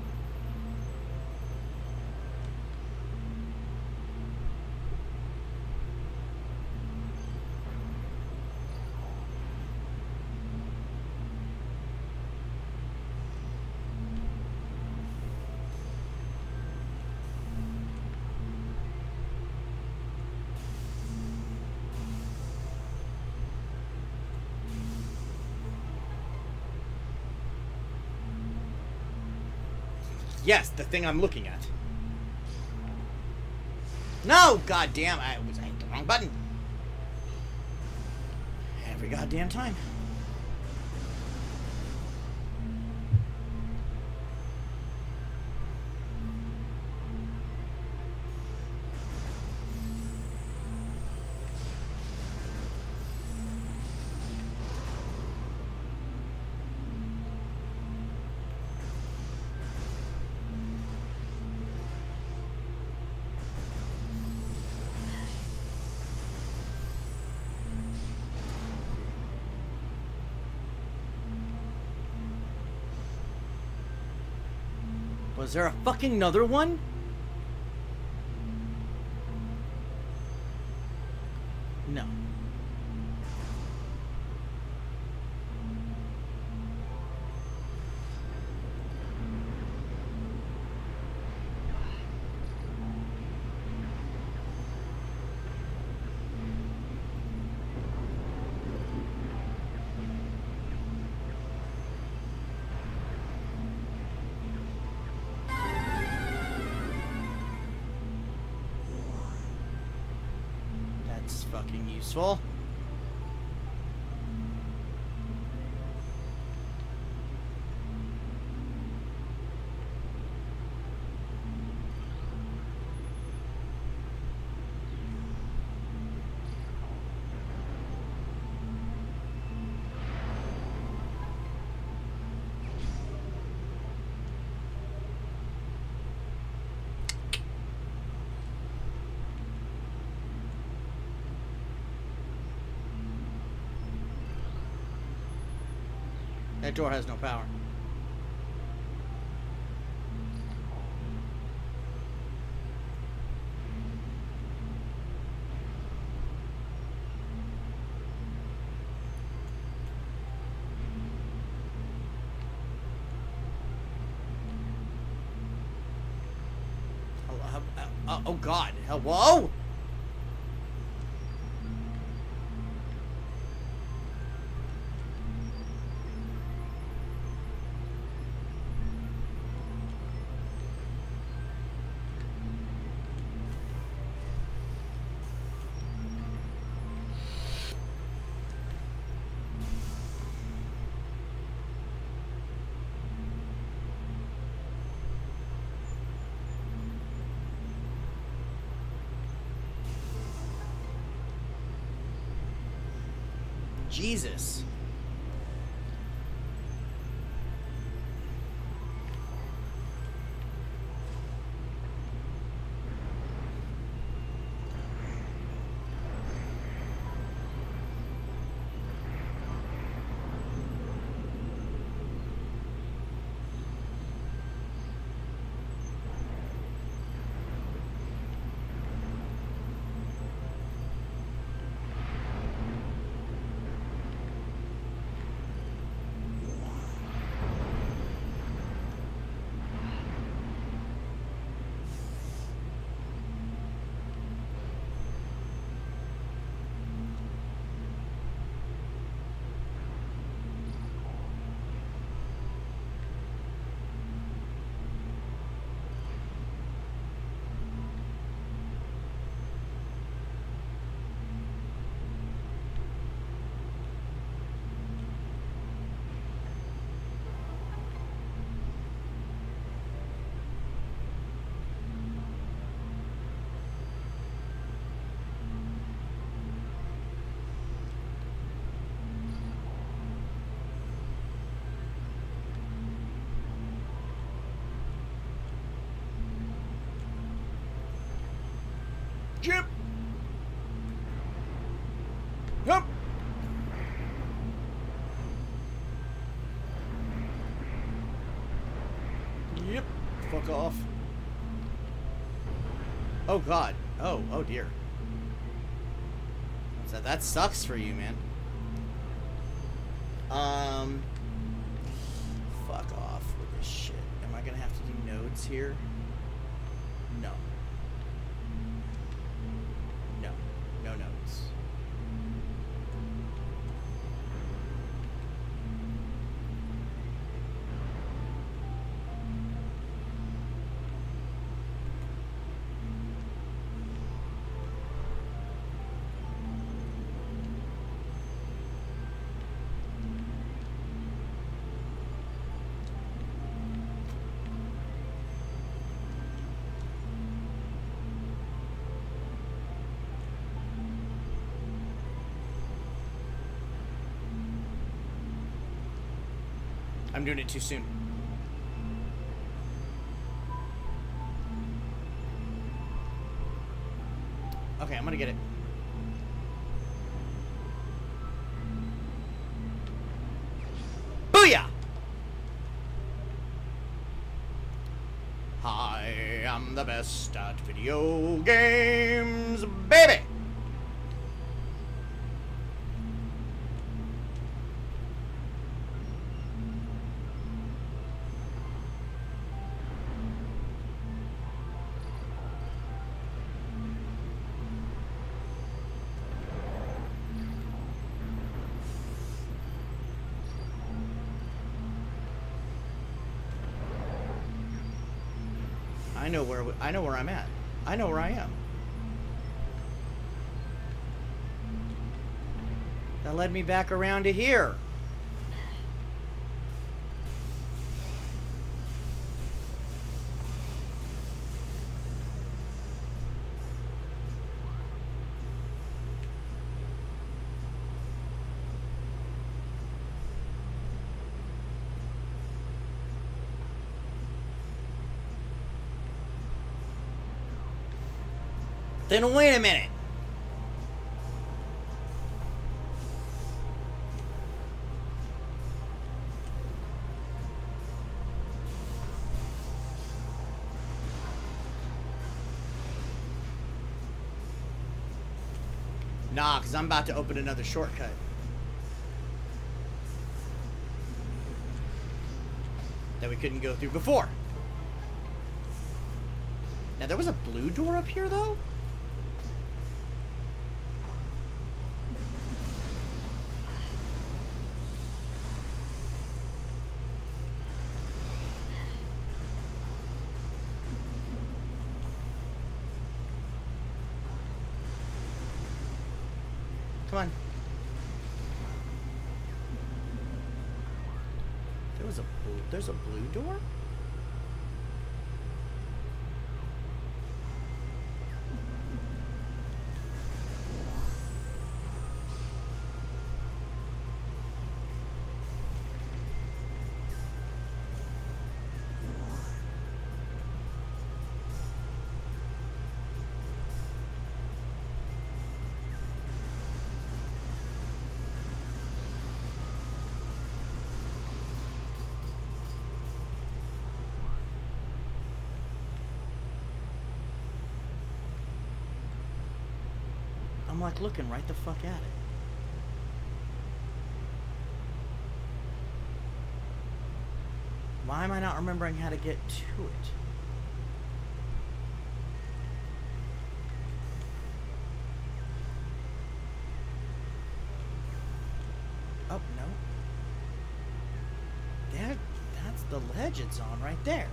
Yes, the thing I'm looking at. No! Goddamn, I was I hit the wrong button. Every goddamn time. Was there a fucking another one? No. Fucking useful. That door has no power. Oh, oh, oh God. Whoa! Jesus. Jip. Yep. Yep. Fuck off. Oh God. Oh, oh dear. So that sucks for you, man. Um. Fuck off with this shit. Am I gonna have to do nodes here? No. No. No nodes. I'm doing it too soon. Okay, I'm gonna get it. Booyah! I am the best at video games, baby! I know where I know where I'm at. I know where I am. That led me back around to here. Then wait a minute. Nah, because I'm about to open another shortcut. That we couldn't go through before. Now, there was a blue door up here, though? Come on. There was a blue, there's a blue door? I'm like looking right the fuck at it. Why am I not remembering how to get to it? Oh, no. There, that's the ledge it's on right there.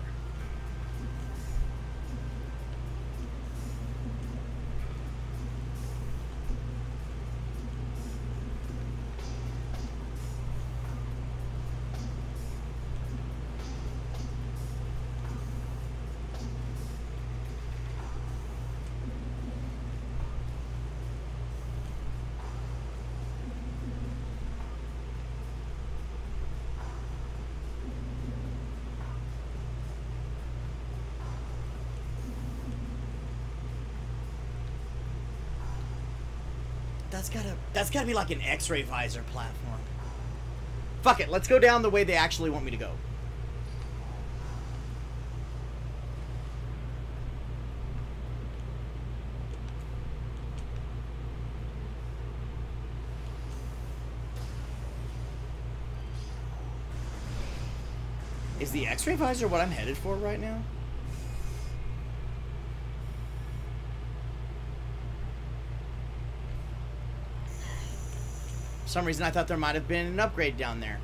That's gotta, that's gotta be like an X-ray visor platform. Fuck it, let's go down the way they actually want me to go. Is the X-ray visor what I'm headed for right now? For some reason I thought there might have been an upgrade down there.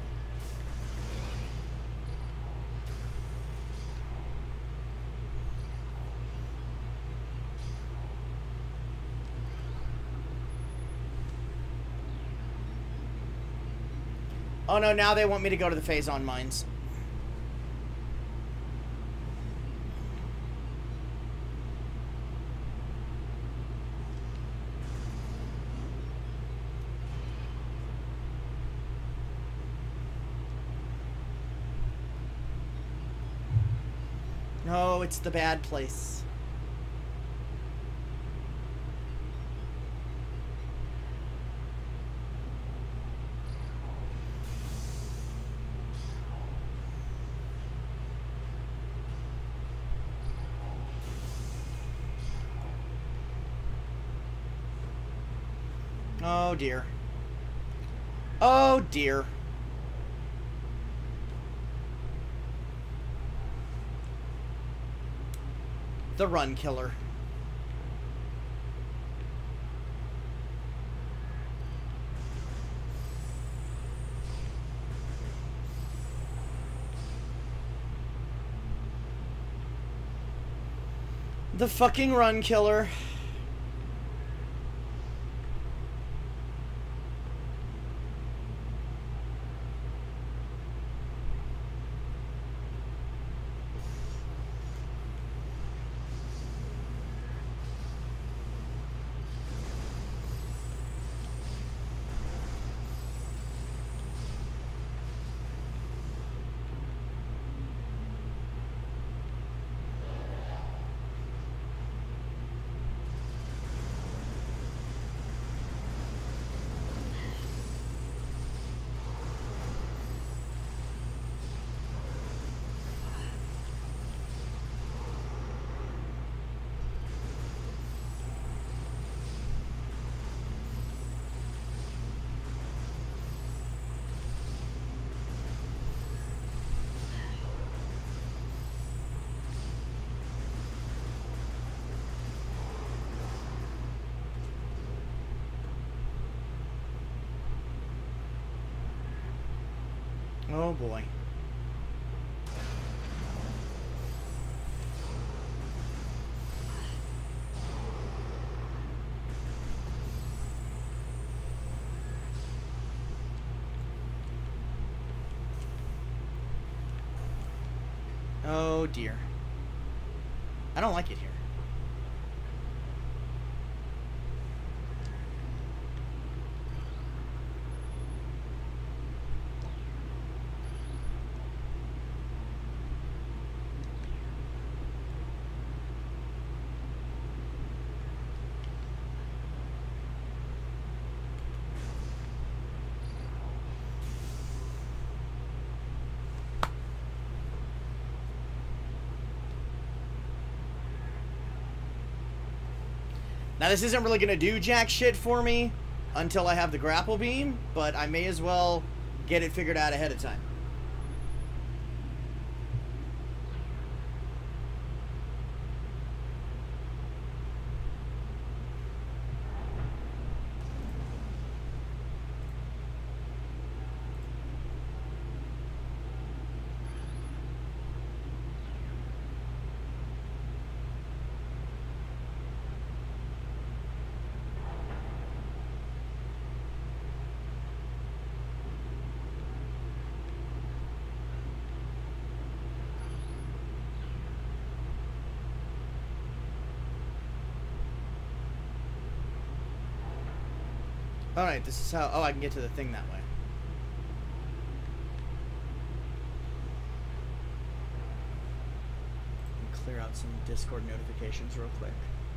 Oh no, now they want me to go to the phase-on mines. No, it's the bad place. Oh dear. Oh dear. The run killer. The fucking run killer. Oh boy. Oh dear. I don't like it here. Now, this isn't really going to do jack shit for me until I have the grapple beam, but I may as well get it figured out ahead of time. Alright, this is how... Oh, I can get to the thing that way. Clear out some Discord notifications real quick.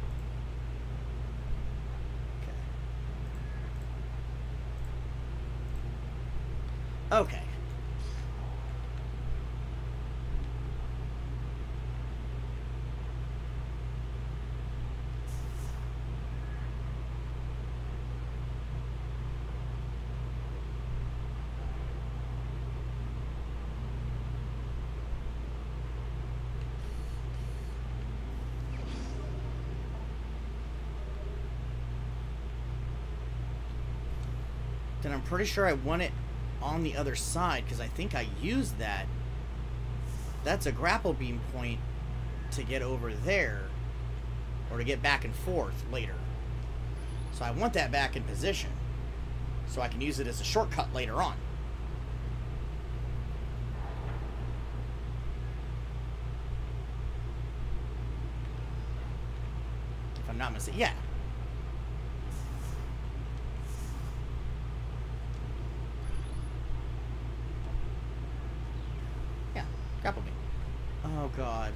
Okay. Okay. Then I'm pretty sure I want it on the other side, because I think I used that. That's a grapple beam point to get over there, or to get back and forth later. So I want that back in position, so I can use it as a shortcut later on. If I'm not mistaken, yeah. Grapple me. Oh, God.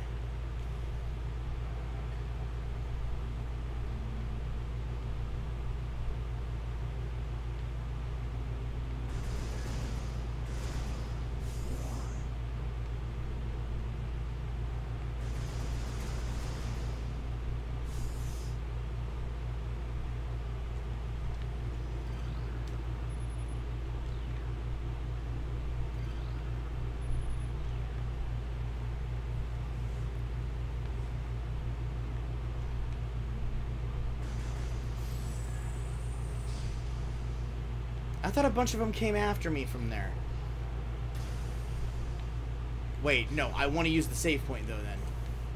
I thought a bunch of them came after me from there. Wait, no, I want to use the save point, though, then.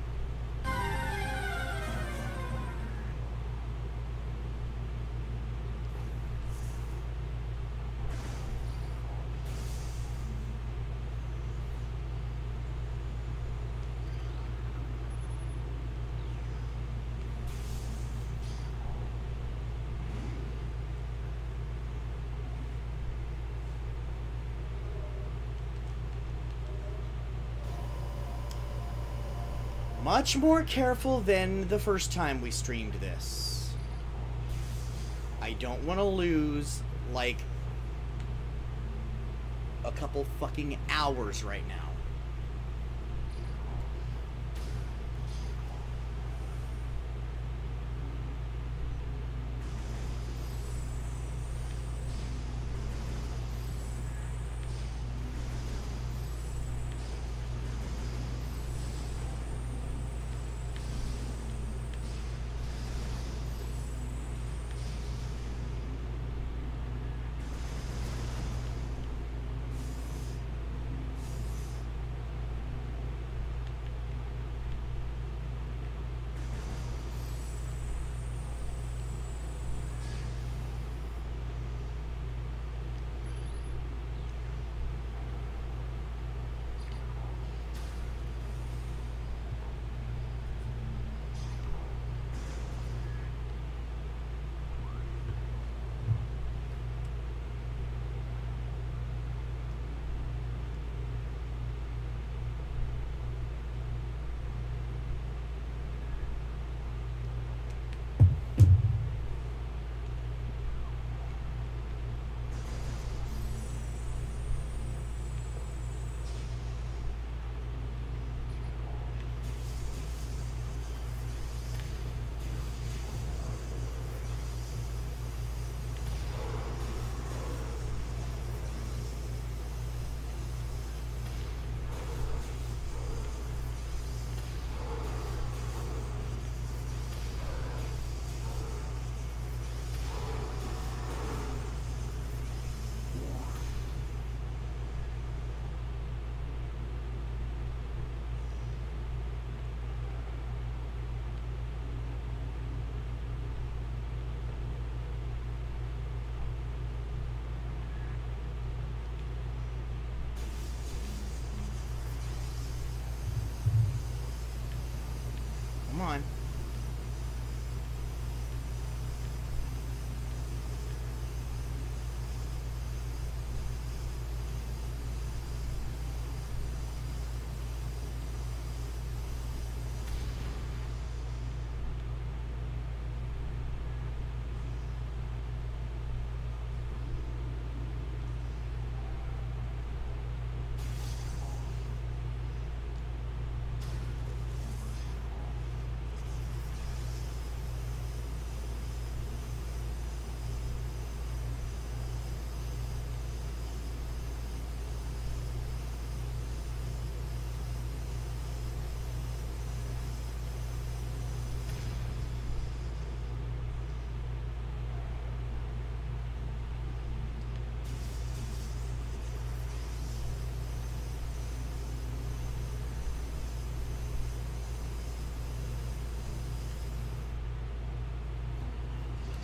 Much more careful than the first time we streamed this. I don't want to lose, like, a couple fucking hours right now.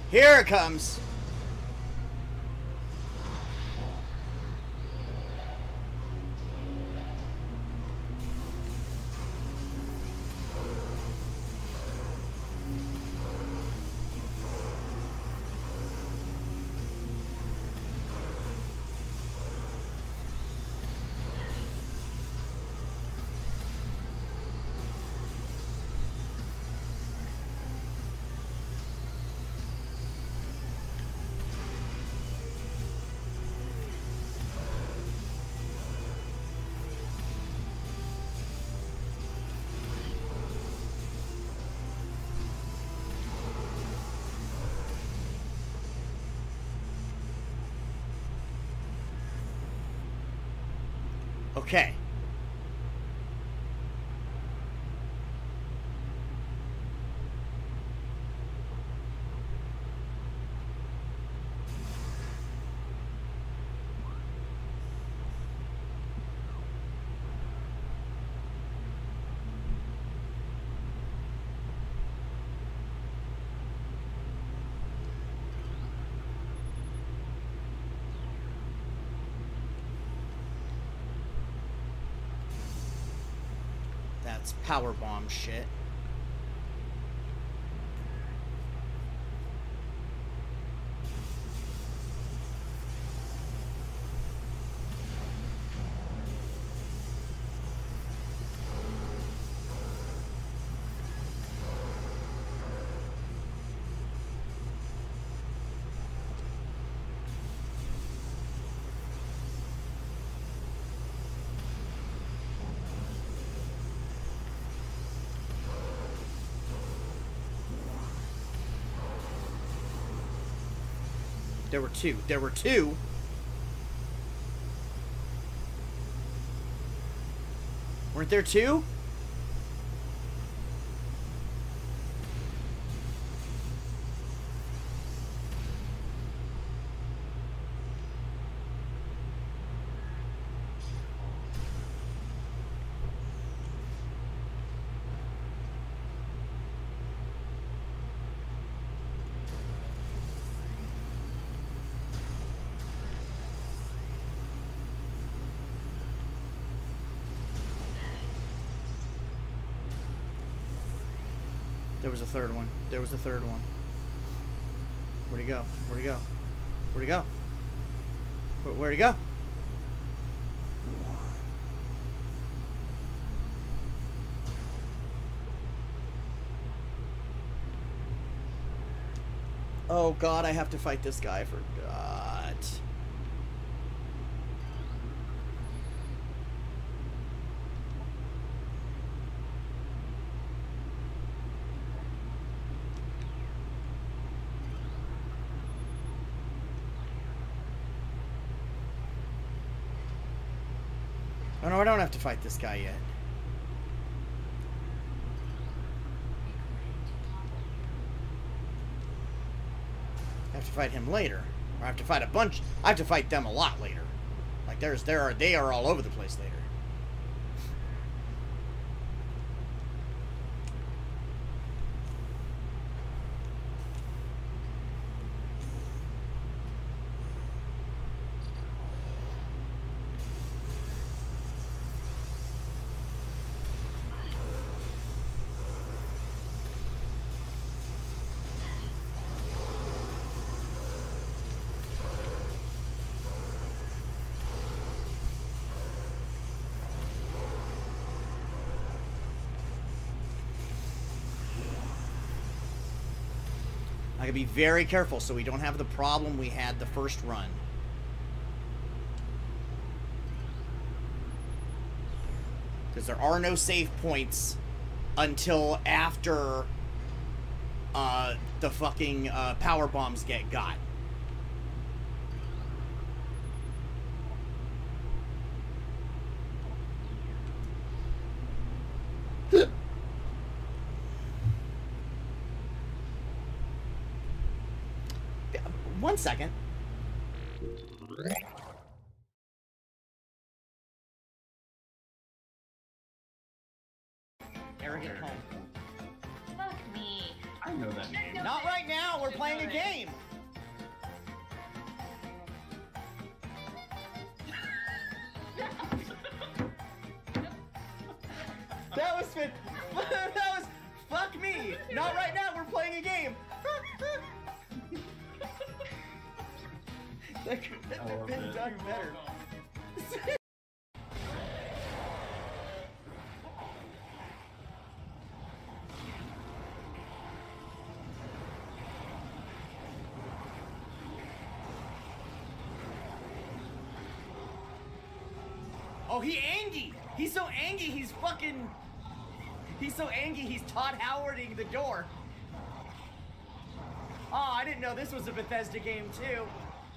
Here it comes. Okay. That's power bomb shit. There were two. There were two. Weren't there two? There was a third one. There was a third one. Where'd he go? Where'd he go? Where'd he go? Where, where'd he go? Oh god, I have to fight this guy. I forgot. Oh no, I don't have to fight this guy yet. I have to fight him later. Or I have to fight a bunch. I have to fight them a lot later. Like there's there are they are all over the place later. I gotta be very careful so we don't have the problem we had the first run. Because there are no save points until after uh, the fucking uh, power bombs get got. One second. Arrogant home. Fuck me. I know that name. Not right now. we're playing a game. That was fit. That was fuck me. Not right now. We're playing a game. That could have been done better. Oh, he angry. He's so angry. He's fucking. He's so angry. He's Todd Howarding the door. Oh, I didn't know this was a Bethesda game too.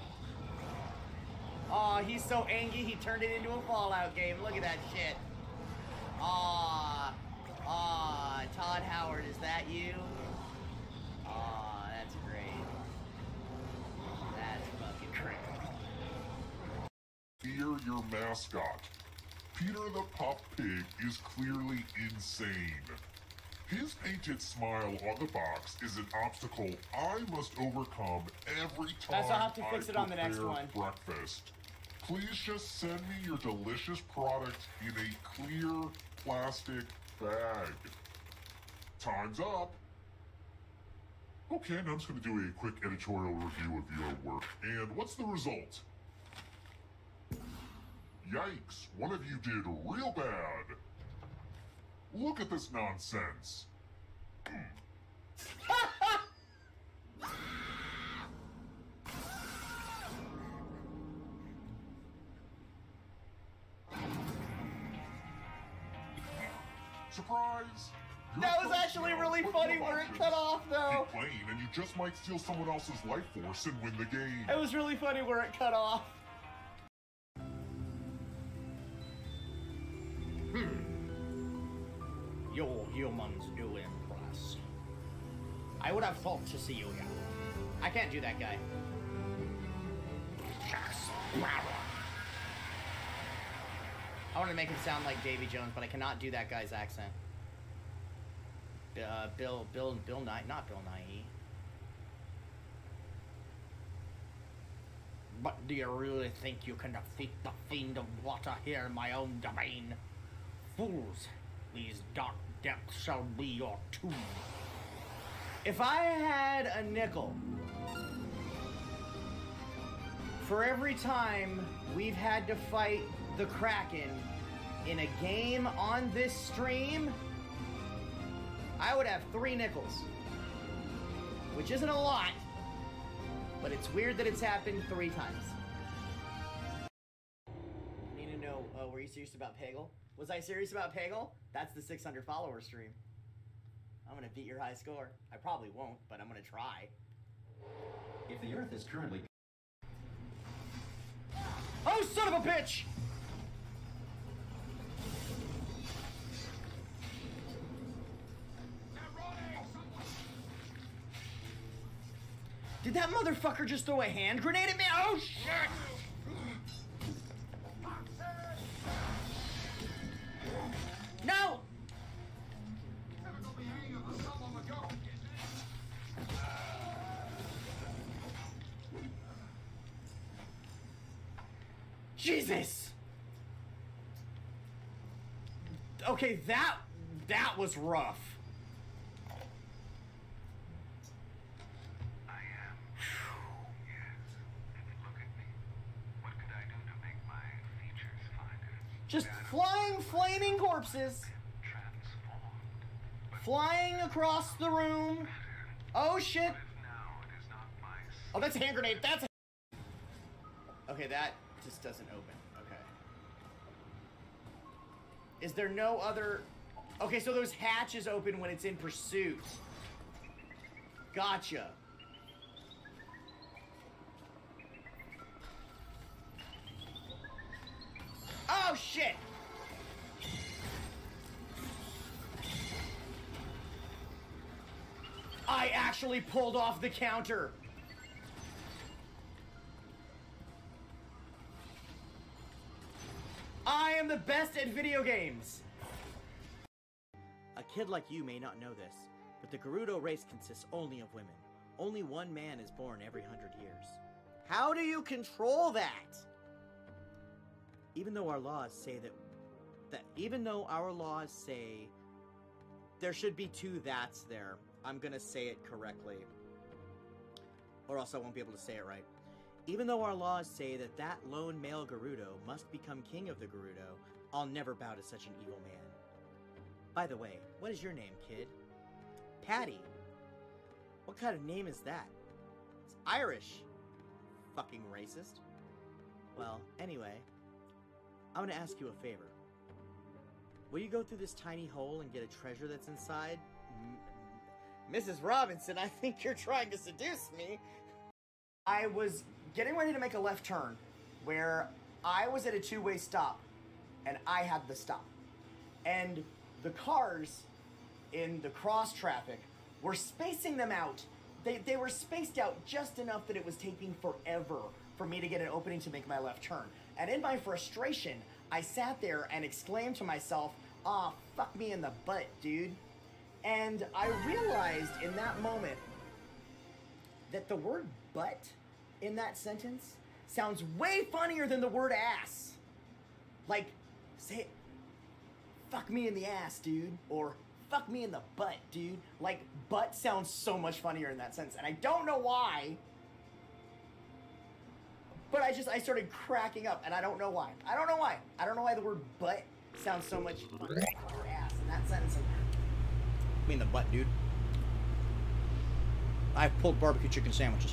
Oh, he's so angry. He turned it into a Fallout game. Look at that shit. Aw, oh, aw, oh, Todd Howard, is that you? Aw, oh, that's great. That's fucking great. Fear your mascot. Peter the Pup Pig is clearly insane. His painted smile on the box is an obstacle I must overcome every time I'll have to fix I it on the next prepare one. breakfast. Please just send me your delicious product in a clear plastic bag. Time's up. Okay, now I'm just going to do a quick editorial review of your work. And what's the result? Yikes, one of you did real bad. Look at this nonsense. Hmm. Surprise! You're That was close actually now. really What funny your where it options? cut off though. Keep playing and you just might steal someone else's life force and win the game. It was really funny where it cut off. Hmm. Your humans do impress. I would have thought to see you again. I can't do that guy. I want to make him sound like Davy Jones, but I cannot do that guy's accent. Uh, Bill, Bill, Bill Nye, not Bill Nye. But do you really think you can defeat the fiend of water here in my own domain? Fools, these dark depths shall be your tomb. If I had a nickel for every time we've had to fight the Kraken in a game on this stream, I would have three nickels. Which isn't a lot, but it's weird that it's happened three times. I need to know, uh, were you serious about Peggle? Was I serious about Peggle? That's the six hundred follower stream. I'm gonna beat your high score. I probably won't, but I'm gonna try. If the Earth is currently... Oh, son of a bitch! Did that motherfucker just throw a hand grenade at me? Oh, shit! No! Jesus! Okay, that that was rough. I am. Yes. Look at me. What could I do to make my features finer? Just flying flaming corpses. Transformed. Flying across the room. Oh shit. What if now it is not my Oh, that's a hand grenade. That's a... Okay, that just doesn't open. Okay. Is there no other... Okay, so those hatches open when it's in pursuit. Gotcha. Oh, shit! I actually pulled off the counter. I am the best at video games. A kid like you may not know this, but the Gerudo race consists only of women. Only one man is born every hundred years. How do you control that? Even though our laws say that, that even though our laws say There should be two that's there. I'm gonna say it correctly. Or else I won't be able to say it right. Even though our laws say that that lone male Gerudo must become king of the Gerudo, I'll never bow to such an evil man. By the way, what is your name, kid? Patty. What kind of name is that? It's Irish. Fucking racist. Well, anyway, I'm gonna ask you a favor. Will you go through this tiny hole and get a treasure that's inside? M- Missus Robinson, I think you're trying to seduce me. I was getting ready to make a left turn where I was at a two-way stop and I had the stop. And the cars in the cross traffic were spacing them out. They, they were spaced out just enough that it was taking forever for me to get an opening to make my left turn. And in my frustration, I sat there and exclaimed to myself, "Aw, fuck me in the butt, dude." And I realized in that moment that the word butt in that sentence sounds way funnier than the word ass. Like, say it, fuck me in the ass, dude, or fuck me in the butt, dude. Like, butt sounds so much funnier in that sentence, and I don't know why, but I just, I started cracking up, and I don't know why. I don't know why. I don't know why the word butt sounds so much funnier than the word ass in that sentence. I mean the butt, dude. I've pulled barbecue chicken sandwiches.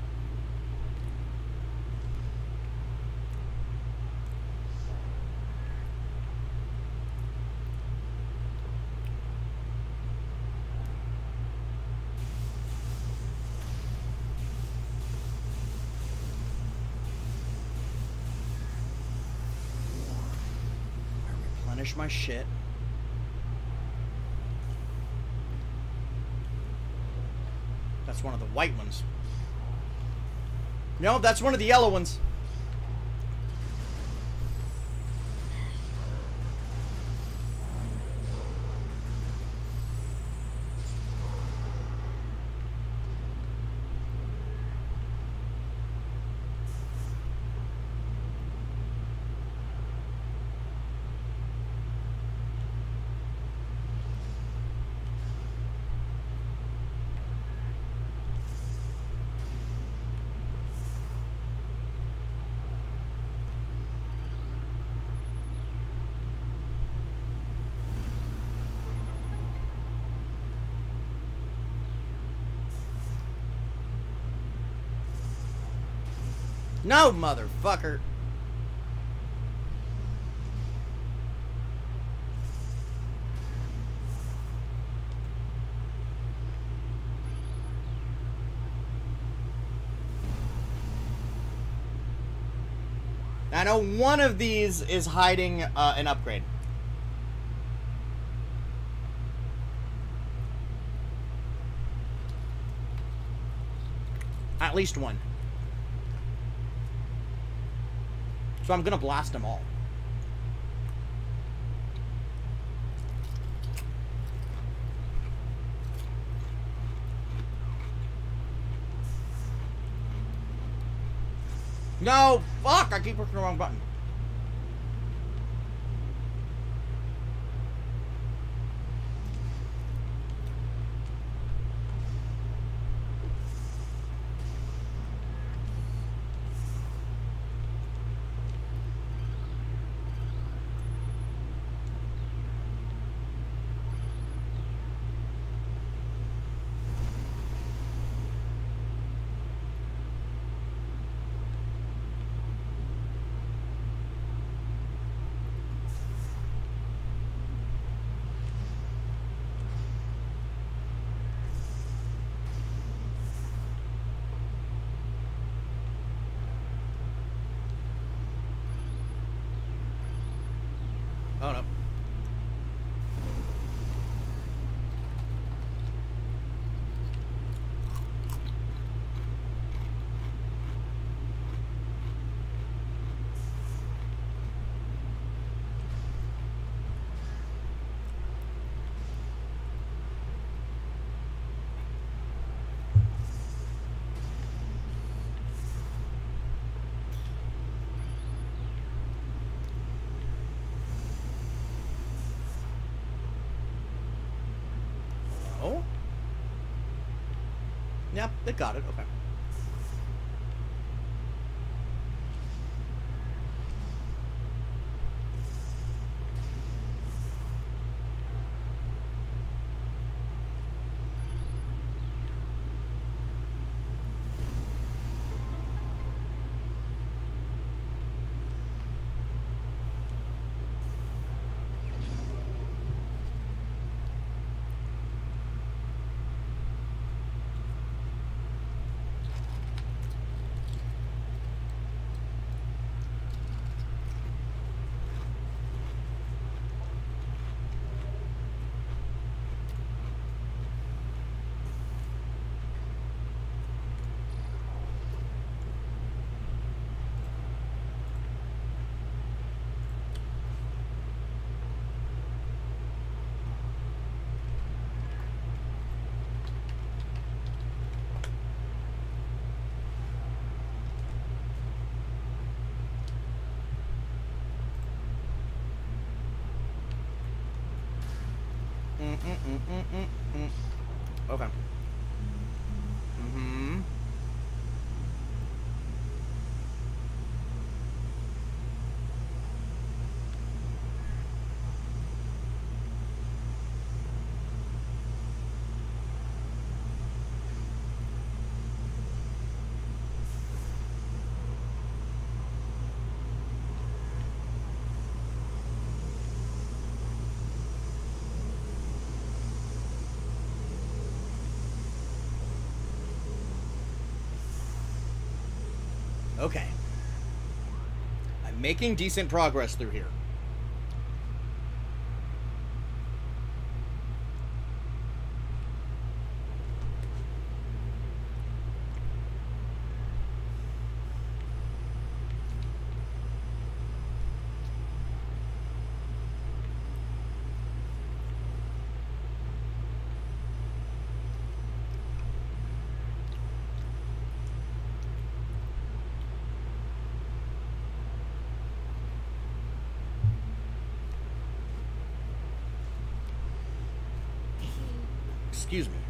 Replenish my shit. That's one of the white ones. No, that's one of the yellow ones. No, motherfucker! I know one of these is hiding uh, an upgrade. At least one. So I'm gonna blast them all. No! Fuck! I keep pushing the wrong button. Oh no. Yep, they got it. Okay. Mm, mm, mm, mm, mm, mm. Okay. Mm-hmm. Okay. I'm making decent progress through here. Excuse me.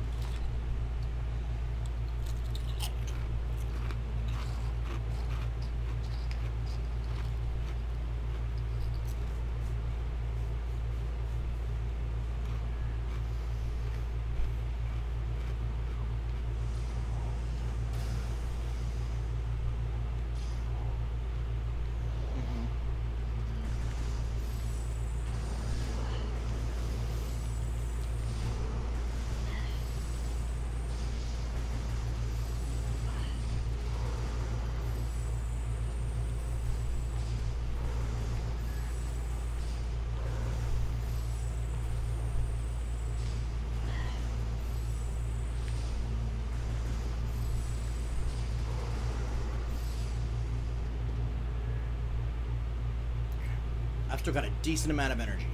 I've still got a decent amount of energy.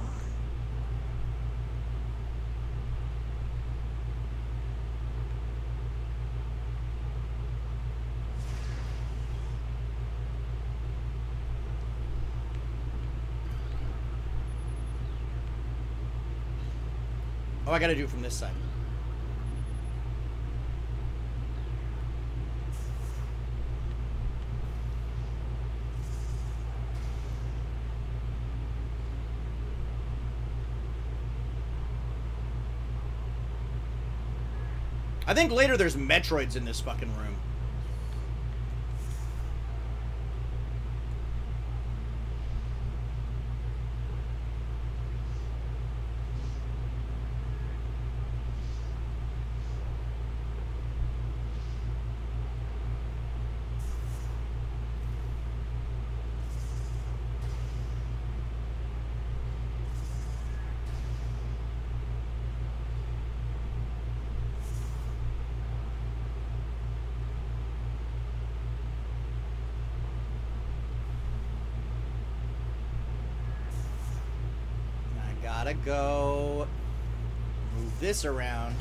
Oh, I gotta do it from this side. I think later there's Metroids in this fucking room. Gotta go move this around.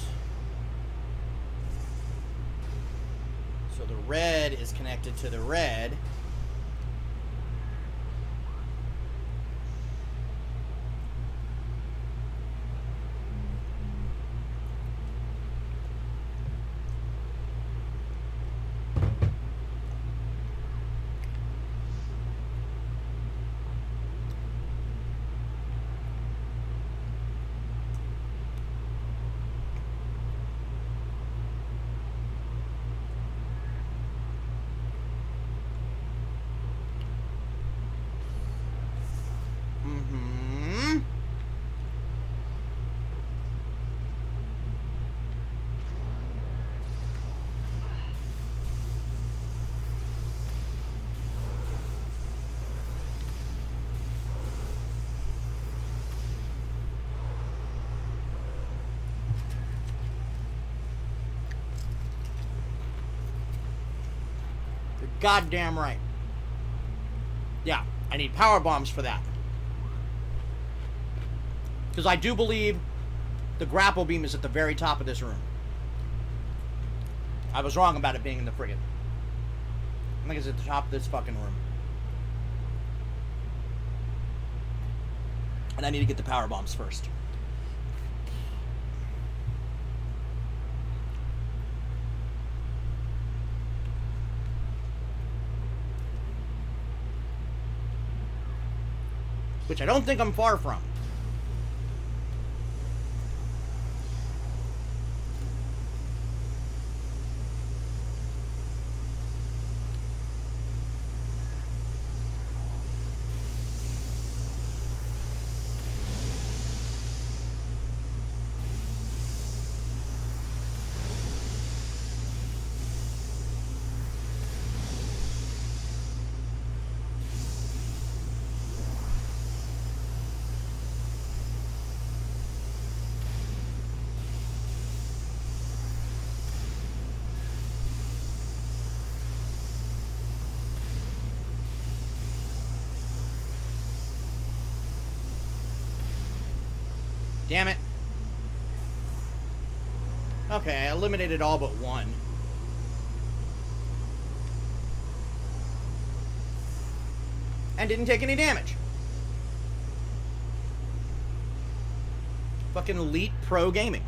So the red is connected to the red. goddamn right. Yeah, I need power bombs for that. Because I do believe the grapple beam is at the very top of this room. I was wrong about it being in the frigate. I think it's at the top of this fucking room. And I need to get the power bombs first. Which I don't think I'm far from. Damn it. Okay, I eliminated all but one. And didn't take any damage. Fucking elite pro gaming.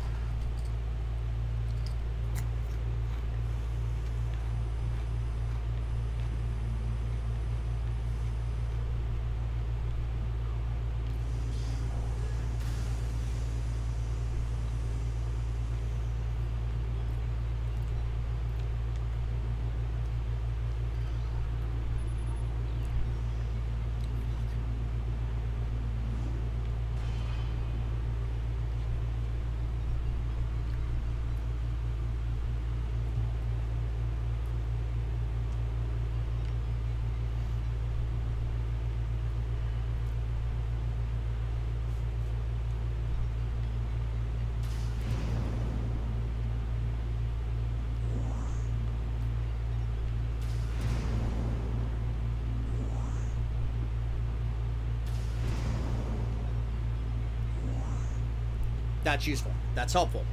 That's useful. That's helpful.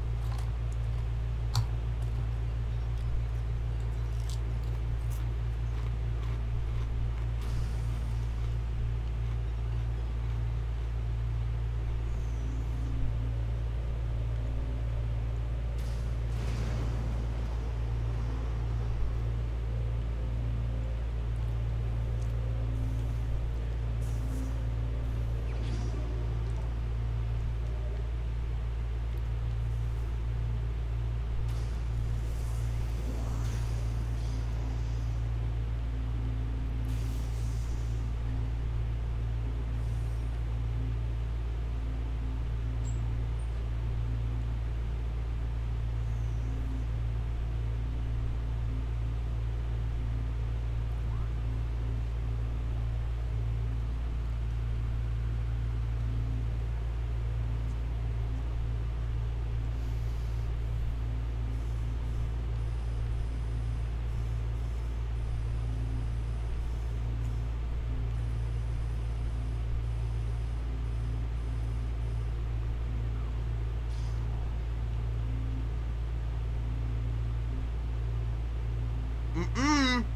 Mm-mm.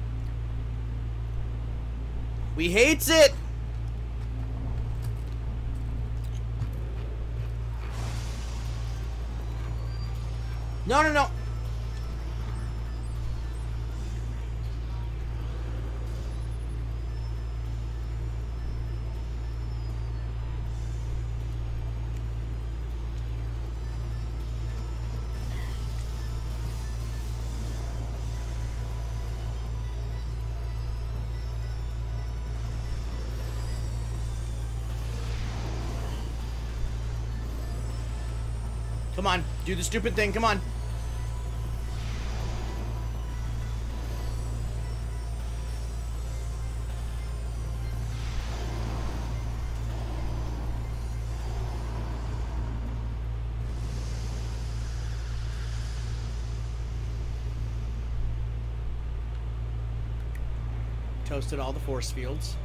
We hates it. No, no, no. Come on, do the stupid thing, come on. toasted all the force fields.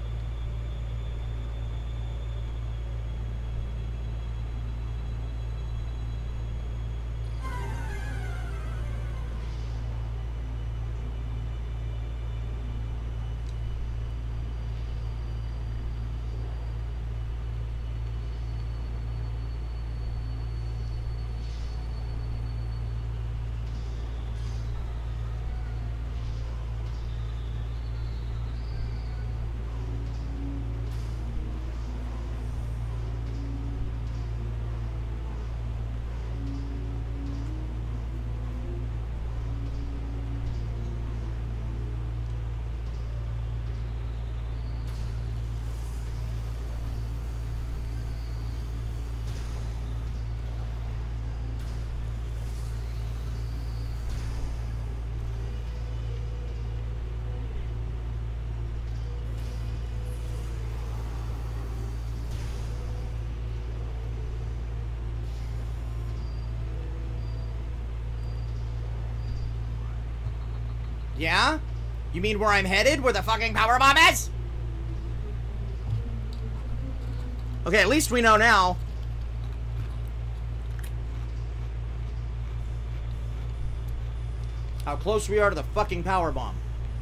Yeah? You mean where I'm headed? Where the fucking power bomb is? Okay, at least we know now. How close we are to the fucking power bomb.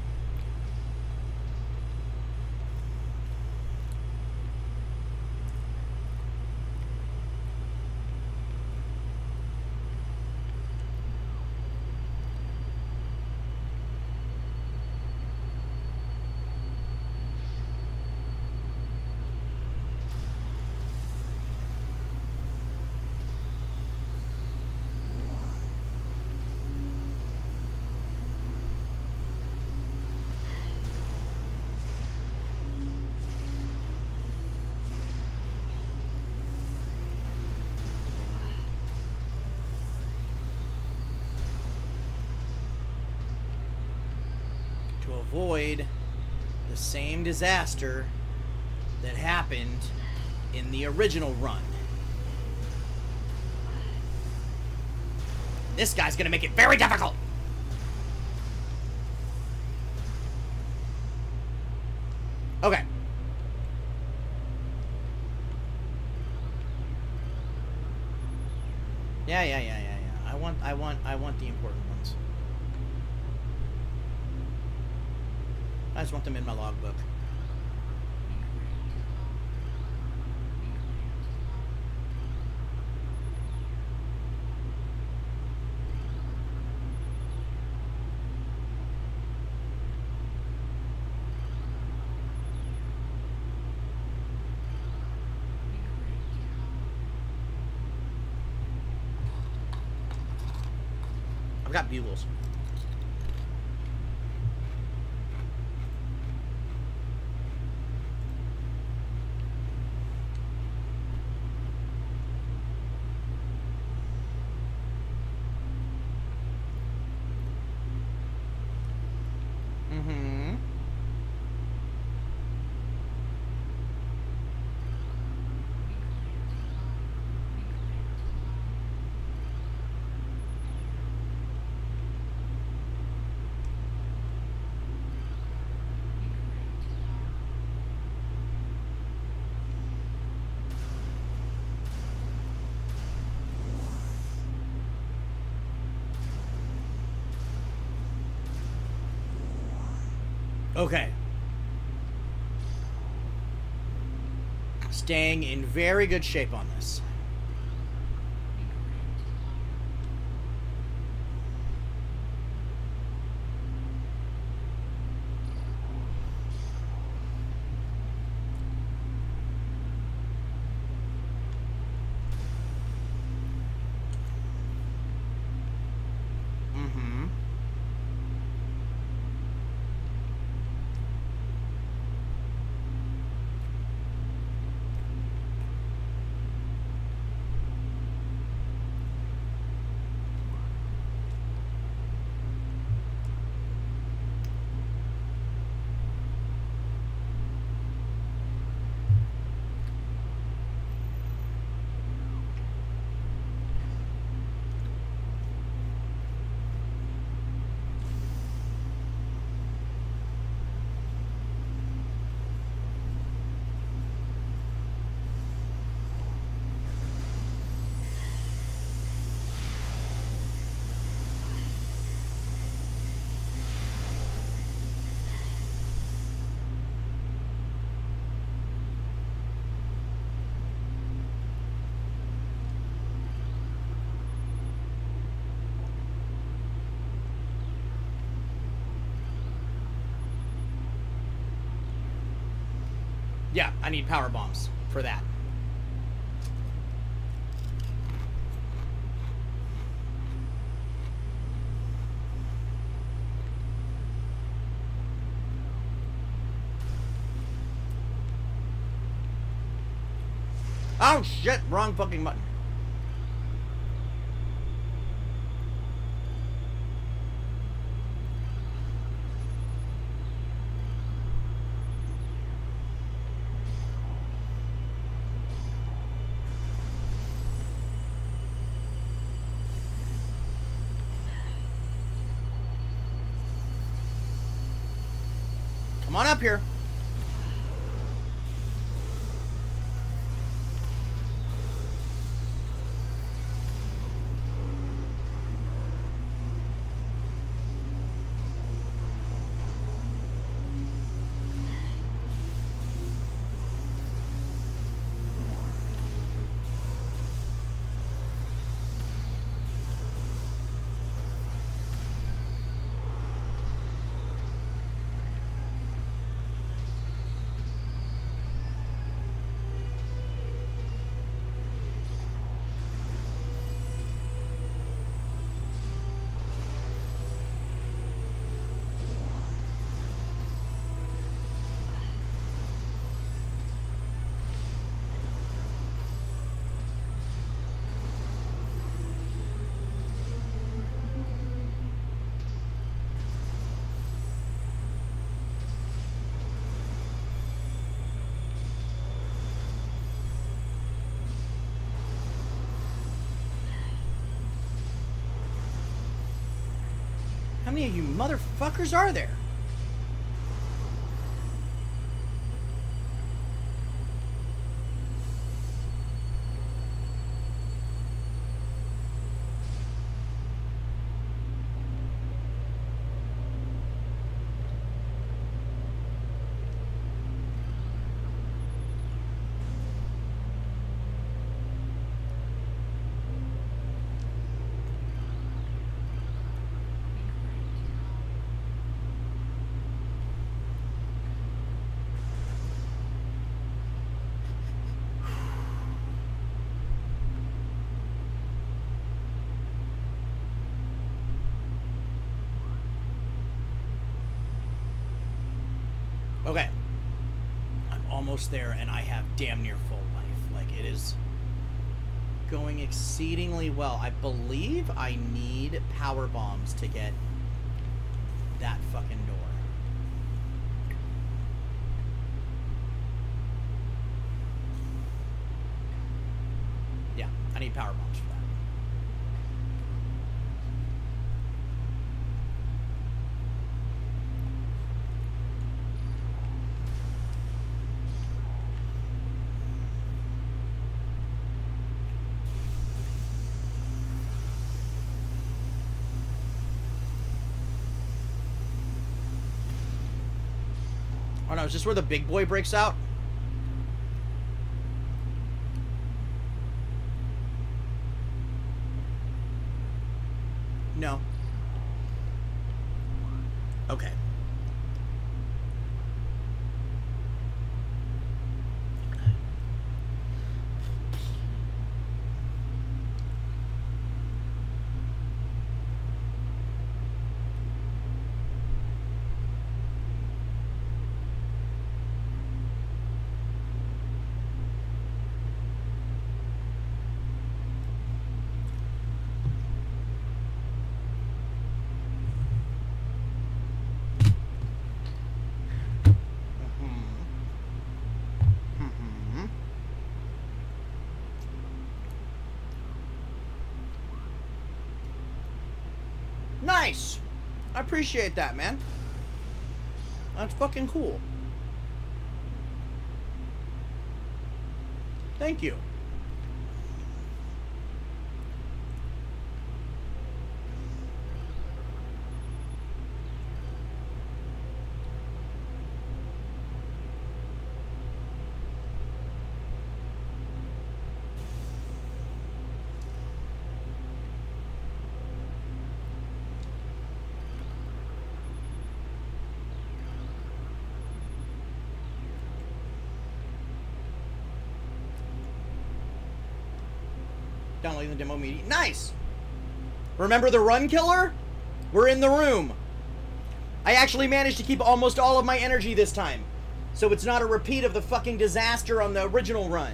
Avoid the same disaster that happened in the original run. This guy's gonna make it very difficult. Okay. Yeah, yeah, yeah, yeah, yeah. I want, I want, I want the important ones. I just want them in my logbook. I've got bugles. Mm-hmm. Okay. Staying in very good shape on this. Mm-hmm. Yeah, I need power bombs for that. Oh shit, wrong fucking button. Come on up here. How many of you motherfuckers are there? Okay. I'm almost there and I have damn near full life. Like, it is going exceedingly well. I believe I need power bombs to get that fucking door. Yeah, I need power bombs for that. Oh no, is this where the big boy breaks out? No. Okay. Nice! I appreciate that, man. That's fucking cool. Thank you. Downloading the demo media. Nice! Remember the run killer? We're in the room. I actually managed to keep almost all of my energy this time. So it's not a repeat of the fucking disaster on the original run.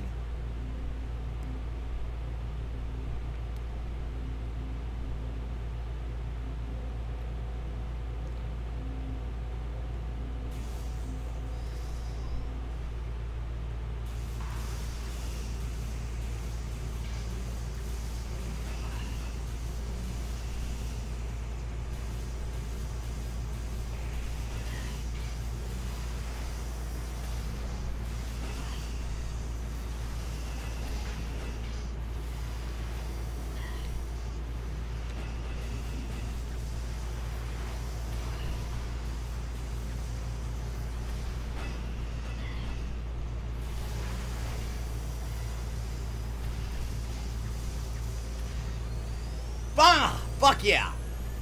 Ah, fuck yeah.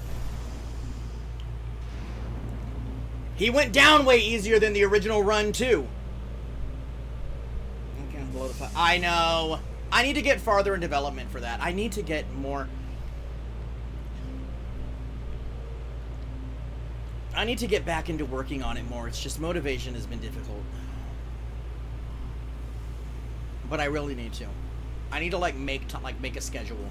He went down way easier than the original run, too. Okay, below the I know. I need to get farther in development for that. I need to get more... I need to get back into working on it more. It's just motivation has been difficult. But I really need to. I need to, like, make, t like, make a schedule.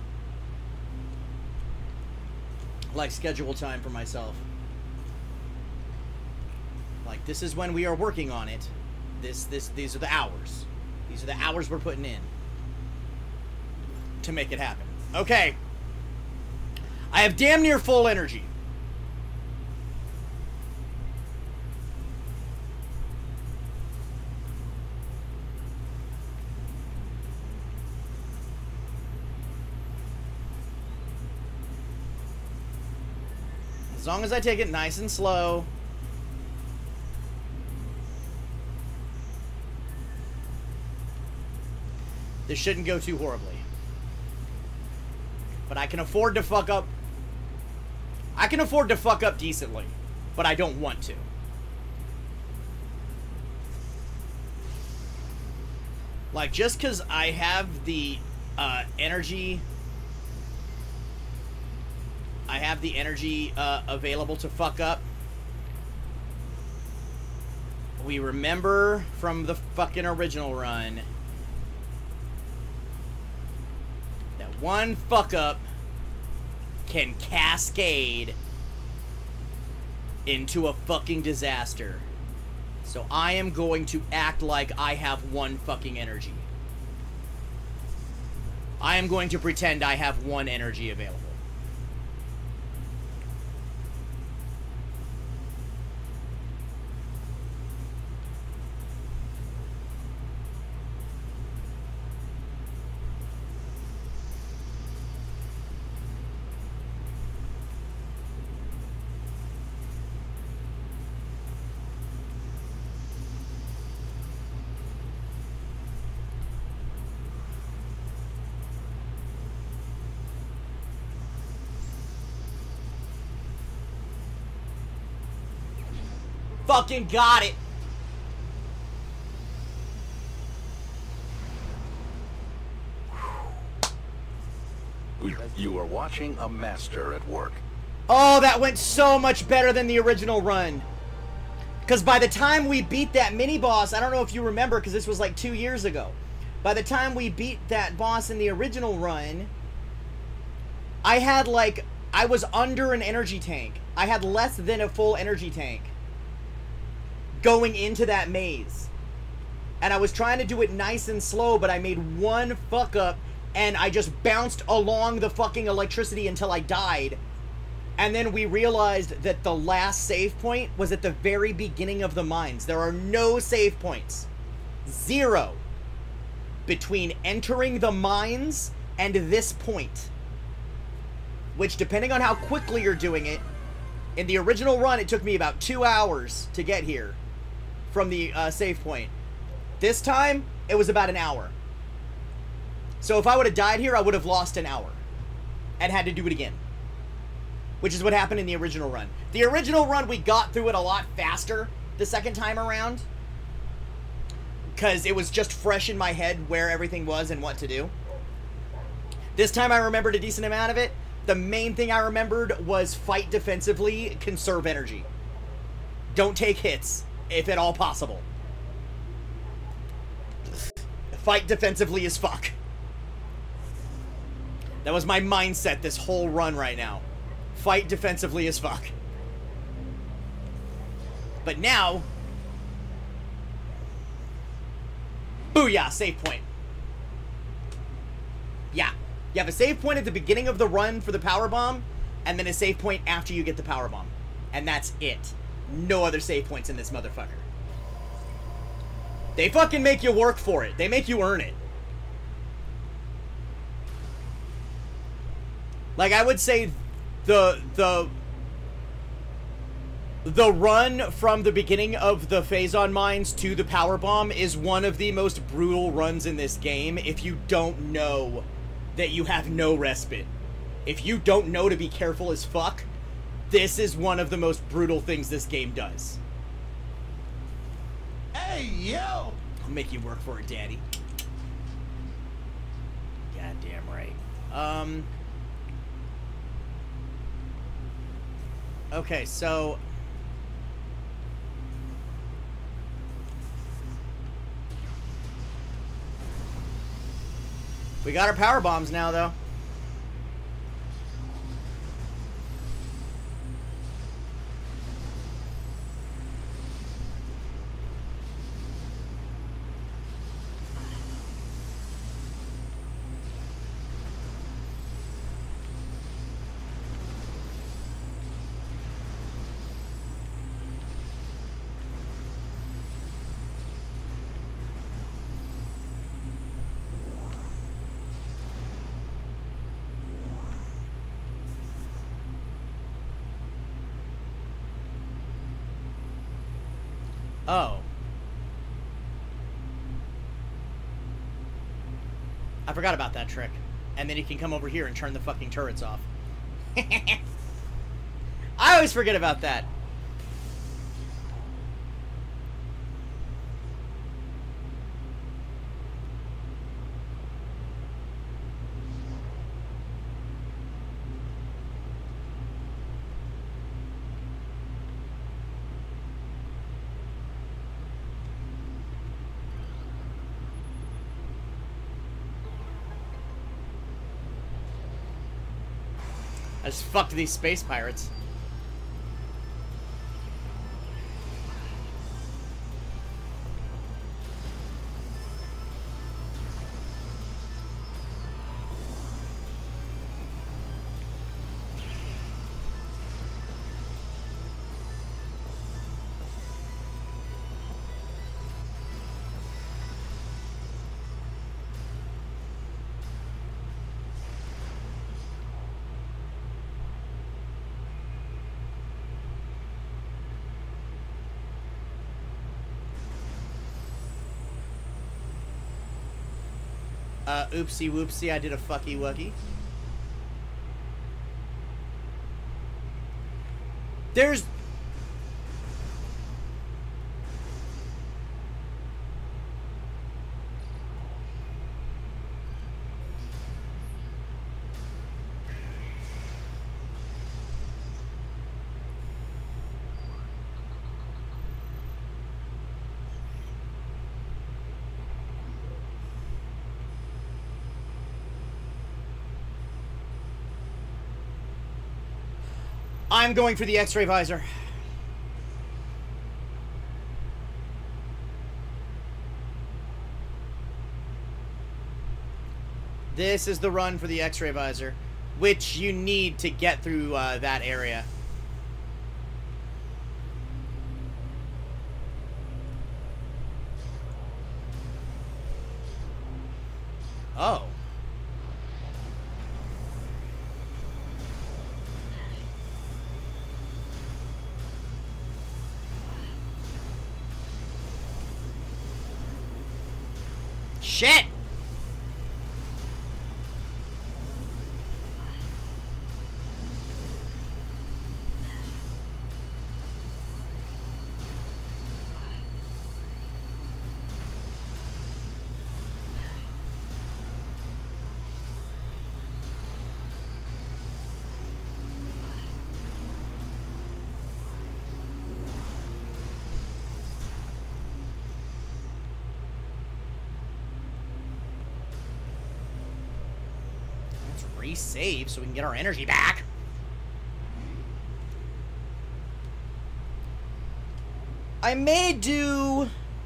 Like, schedule time for myself. Like, this is when we are working on it. This, this, these are the hours. These are the hours we're putting in to make it happen. Okay. I have damn near full energy. As long as I take it nice and slow. This shouldn't go too horribly. But I can afford to fuck up. I can afford to fuck up decently. But I don't want to. Like, just because I have the uh, energy... I have the energy uh, available to fuck up. We remember from the fucking original run that one fuck up can cascade into a fucking disaster. So I am going to act like I have one fucking energy. I am going to pretend I have one energy available. Fucking got it. You are watching a master at work. Oh, that went so much better than the original run. Because by the time we beat that mini-boss, I don't know if you remember, because this was like two years ago. By the time we beat that boss in the original run, I had like, I was under an energy tank. I had less than a full energy tank going into that maze. And I was trying to do it nice and slow, but I made one fuck up and I just bounced along the fucking electricity until I died. And then we realized that the last save point was at the very beginning of the mines. There are no save points. Zero. Between entering the mines and this point. Which, depending on how quickly you're doing it, in the original run, it took me about two hours to get here from the uh, save point. This time, it was about an hour. So if I would have died here, I would have lost an hour. And had to do it again. Which is what happened in the original run. The original run, we got through it a lot faster the second time around. Because it was just fresh in my head where everything was and what to do. This time I remembered a decent amount of it. The main thing I remembered was fight defensively, conserve energy. Don't take hits, if at all possible. Fight defensively as fuck. That was my mindset this whole run right now. Fight defensively as fuck. But now... Booyah! Save point. Yeah. You have a save point at the beginning of the run for the power bomb, and then a save point after you get the power bomb. And that's it. No other save points in this motherfucker. They fucking make you work for it. They make you earn it. Like, I would say the the the run from the beginning of the Phazon Mines to the power bomb is one of the most brutal runs in this game if you don't know that you have no respite. If you don't know to be careful as fuck, this is one of the most brutal things this game does. Hey, yo! I'll make you work for it, daddy. Goddamn right. Um... Okay, so... We got our power bombs now, though. Oh. I forgot about that trick. And then he can come over here and turn the fucking turrets off. I always forget about that. I just fucked these space pirates. Uh, oopsie whoopsie, I did a fucky wucky. There's... I'm going for the X-ray visor. This is the run for the X-ray visor, which you need to get through uh, that area. Oh. Shit! resave so we can get our energy back. I may do...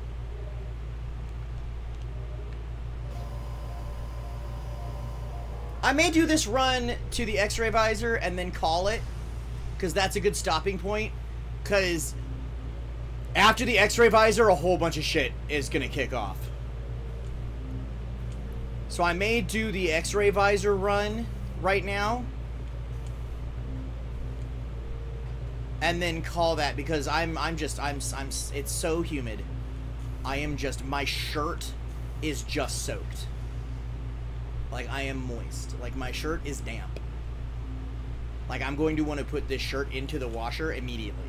I may do this run to the X-ray visor and then call it, because that's a good stopping point, because after the X-ray visor, a whole bunch of shit is going to kick off. So I may do the X-ray visor run right now, and then call that, because I'm I'm just I'm I'm it's so humid. I am just my shirt is just soaked. Like, I am moist. Like, my shirt is damp. Like, I'm going to want to put this shirt into the washer immediately.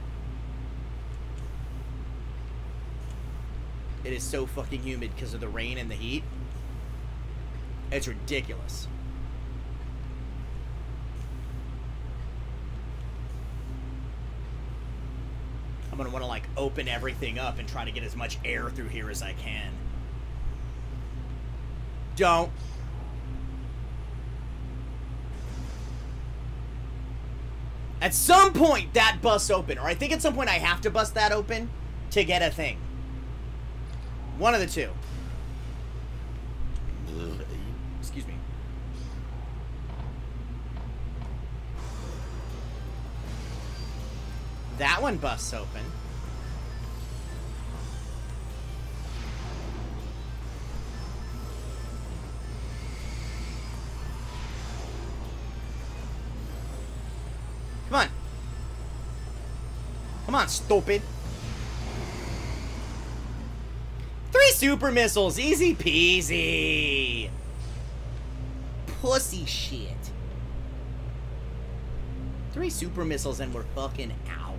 It is so fucking humid because of the rain and the heat. It's ridiculous. I'm going to want to, like, open everything up and try to get as much air through here as I can. Don't. At some point, that busts open. Or I think at some point I have to bust that open to get a thing. One of the two. Excuse me. That one busts open. Come on. Come on, stupid. Three super missiles. Easy peasy. Pussy shit. Three super missiles and we're fucking out.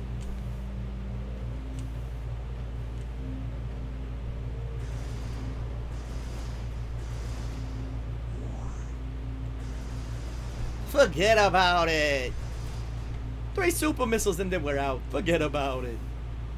Forget about it. Three super missiles and then we're out. Forget about it.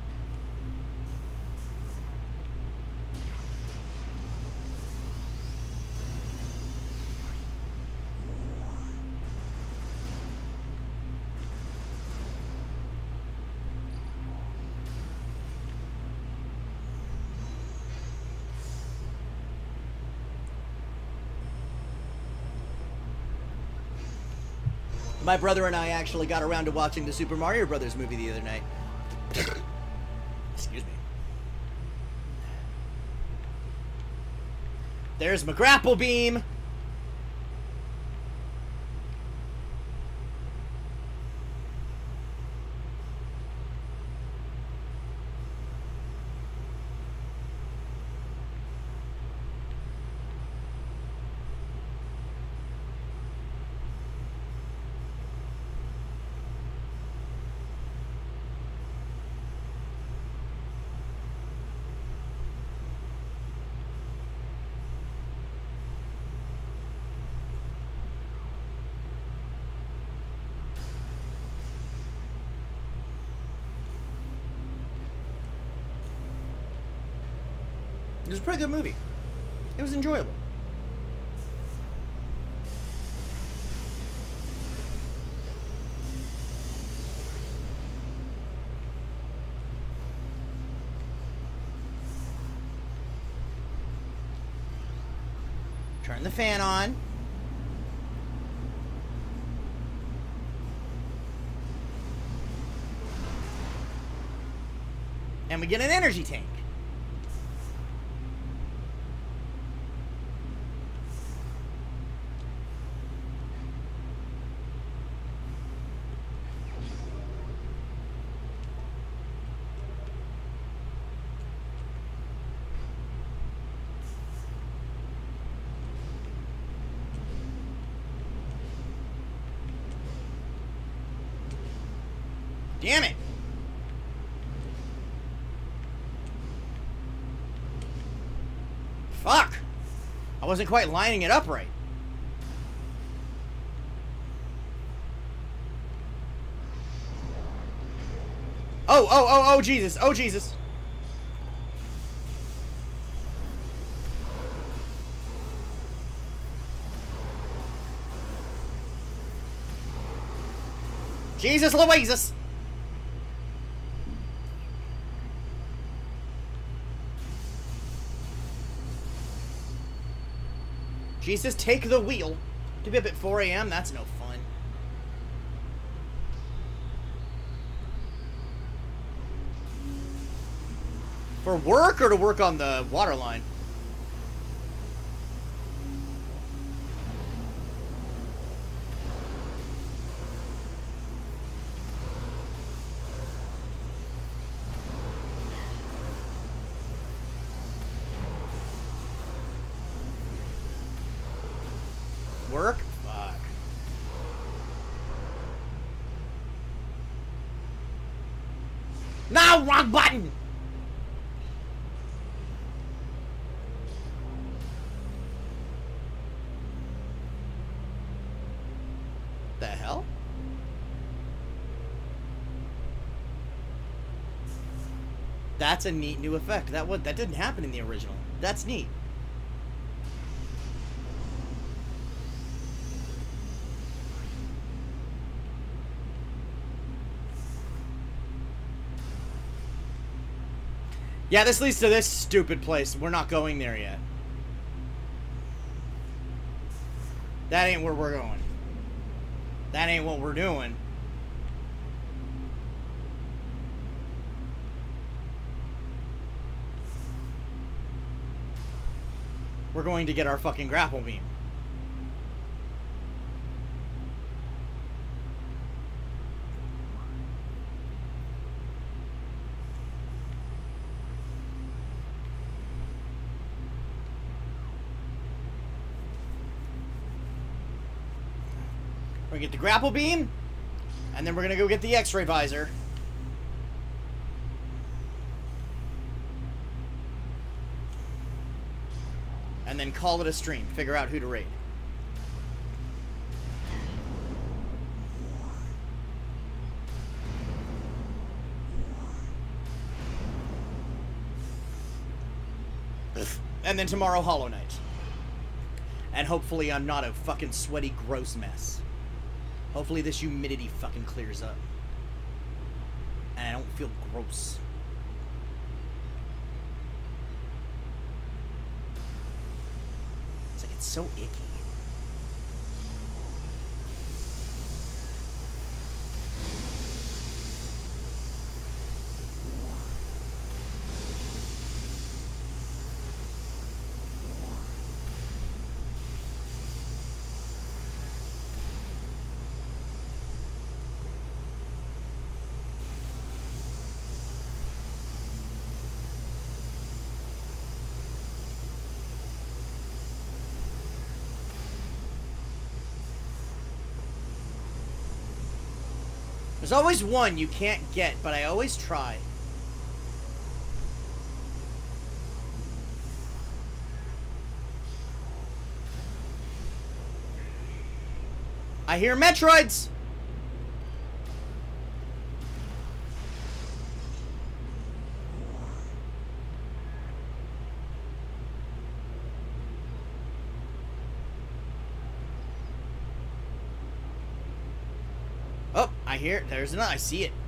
My brother and I actually got around to watching the Super Mario Brothers movie the other night. Excuse me. There's my grapple beam. It was a pretty good movie. It was enjoyable. Turn the fan on. And we get an energy tank. Damn it! Fuck! I wasn't quite lining it up right. Oh, oh, oh, oh, Jesus. Oh, Jesus. Jesus Louises! Jesus, take the wheel. To be up at four A M, that's no fun. For work or to work on the water line? Work? Fuck. No, wrong button! The hell? That's a neat new effect. That would that didn't happen in the original. That's neat. Yeah, this leads to this stupid place. We're not going there yet. That ain't where we're going. That ain't what we're doing. We're going to get our fucking grapple beam. We're gonna get the grapple beam, and then we're gonna go get the X-ray visor. And then call it a stream. Figure out who to raid. And then tomorrow, Hollow Knight. And hopefully I'm not a fucking sweaty, gross mess. Hopefully this humidity fucking clears up. And I don't feel gross. It's like, it's so icky. There's always one you can't get, but I always try. I hear Metroids! Oh, I hear it. There's another. I see it.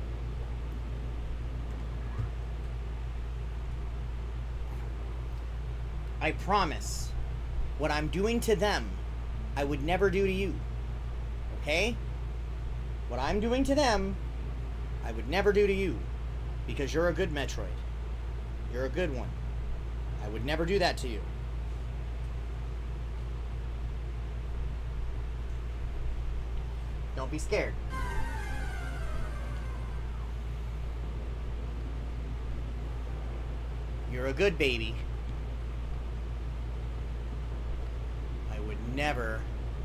I promise, what I'm doing to them, I would never do to you. Okay? What I'm doing to them, I would never do to you. Because you're a good Metroid. You're a good one. I would never do that to you. Don't be scared. You're a good baby. I would never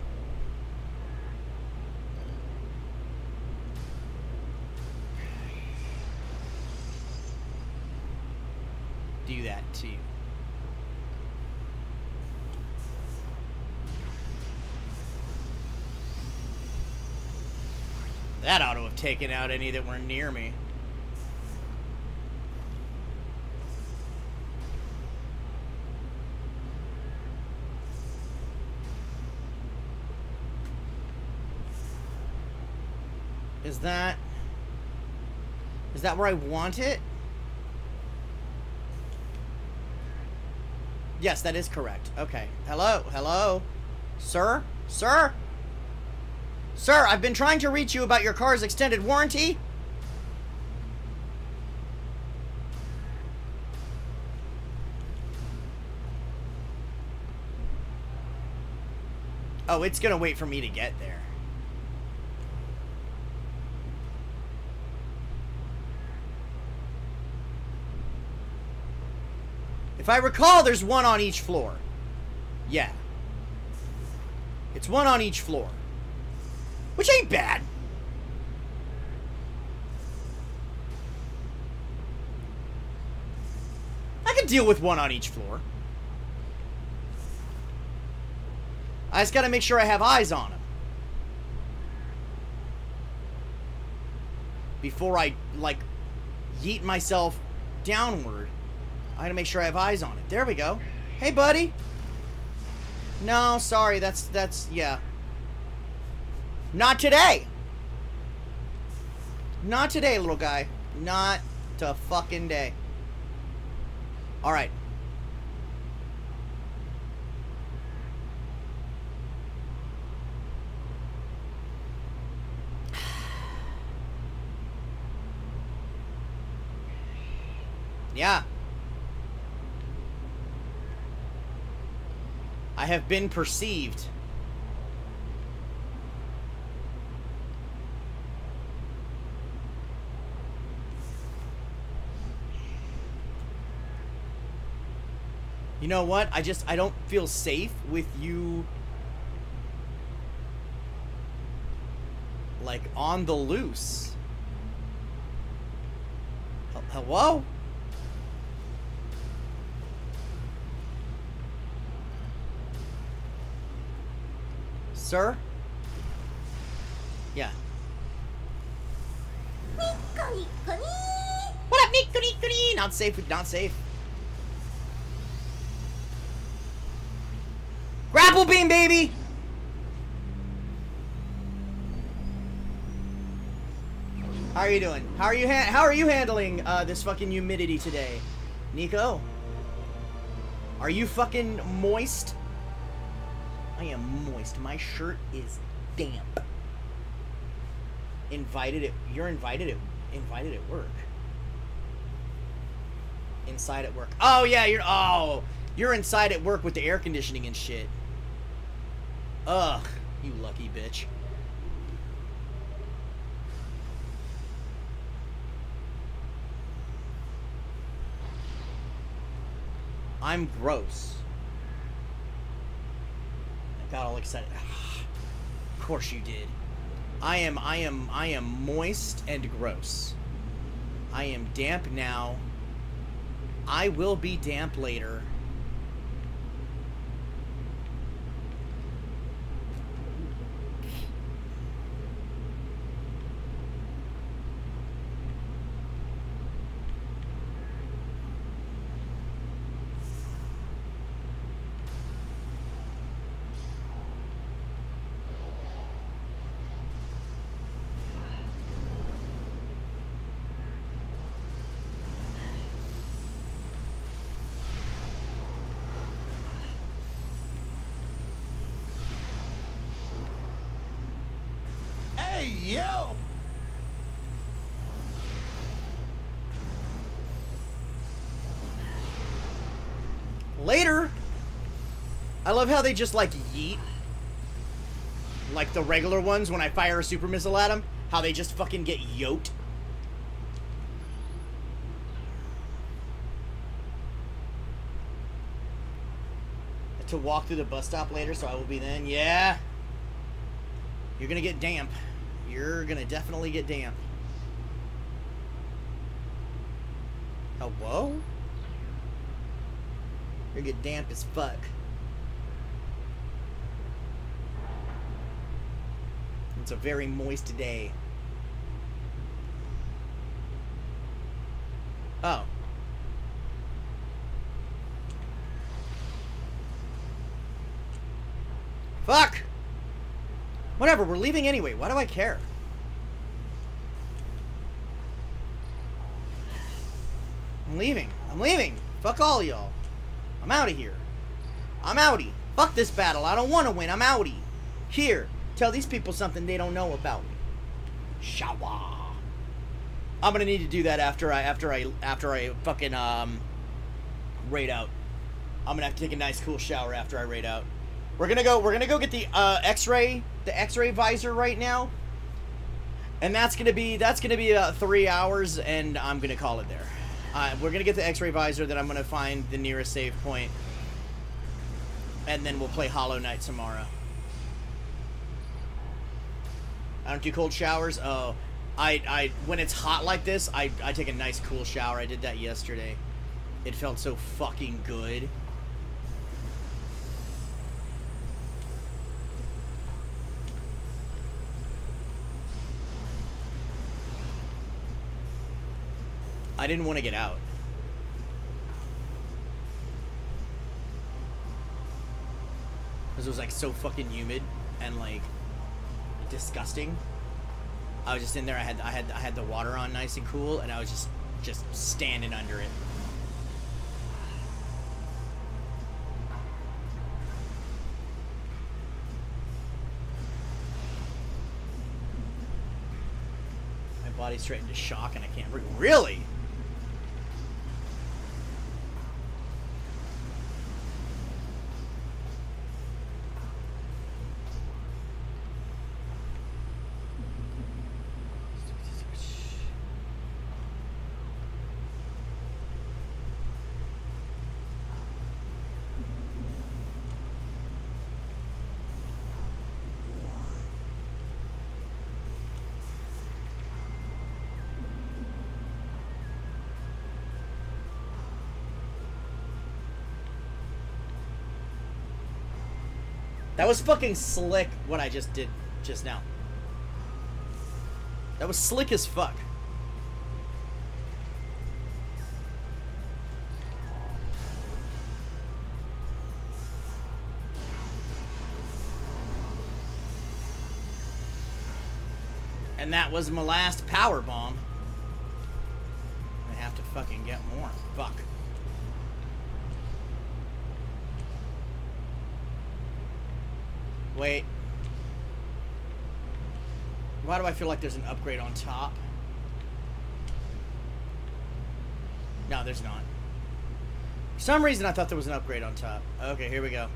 do that to you. That ought to have taken out any that were near me. Is that... Is that where I want it? Yes, that is correct. Okay. Hello? Hello? Sir? Sir? Sir, I've been trying to reach you about your car's extended warranty. Oh, it's gonna wait for me to get there. If I recall, there's one on each floor. Yeah. It's one on each floor. Which ain't bad. I can deal with one on each floor. I just gotta make sure I have eyes on him. Before I, like, yeet myself downward. I gotta make sure I have eyes on it. There we go. Hey, buddy. No, sorry. That's, that's, yeah. Not today. Not today, little guy. Not to fucking day. Alright. Yeah. I have been perceived. You know what? I just, I don't feel safe with you, like, on the loose. Hel- Hello? Sir? Yeah. What up, Nick? Not safe, not safe. Grapple beam, baby! How are you doing? How are you ha how are you handling uh, this fucking humidity today, Nico? Are you fucking moist? I am moist. My shirt is damp. Invited at you're invited at invited at work. Inside at work. Oh yeah, you're oh you're inside at work with the air conditioning and shit. Ugh, you lucky bitch. I'm gross. I got all excited. Of course you did. I am, I am, I am moist and gross. I am damp now. I will be damp later. Hey, yo! Later. I love how they just like yeet. Like the regular ones when I fire a super missile at them. How they just fucking get yoked. To walk through the bus stop later, so I will be then. Yeah. You're gonna get damp. You're gonna definitely get damp. Hello? You're gonna get damp as fuck. It's a very moist day. Oh. Fuck! Whatever, we're leaving anyway. Why do I care? I'm leaving. I'm leaving. Fuck all y'all. I'm out of here. I'm outie. Fuck this battle. I don't want to win. I'm outie. Here. Tell these people something they don't know about me. Shower. I'm gonna need to do that after I after I after I fucking um raid out. I'm gonna have to take a nice cool shower after I raid out. We're gonna go we're gonna go get the uh X-ray the X-ray visor right now. And that's gonna be that's gonna be about three hours and I'm gonna call it there. Uh, we're gonna get the X-ray visor, then I'm gonna find the nearest save point. And then we'll play Hollow Knight tomorrow. I don't do cold showers. Oh, I, I, when it's hot like this, I, I take a nice cool shower. I did that yesterday. It felt so fucking good. I didn't want to get out. Because it was like so fucking humid and like disgusting. I was just in there. I had I had I had the water on nice and cool, and I was just just standing under it. My body's straight into shock, and I can't breathe. Really? That was fucking slick, what I just did just now. That was slick as fuck. And that was my last power bomb. I have to fucking get more. Fuck. Wait. Why do I feel like there's an upgrade on top? No, there's not. For some reason, I thought there was an upgrade on top. Okay, here we go.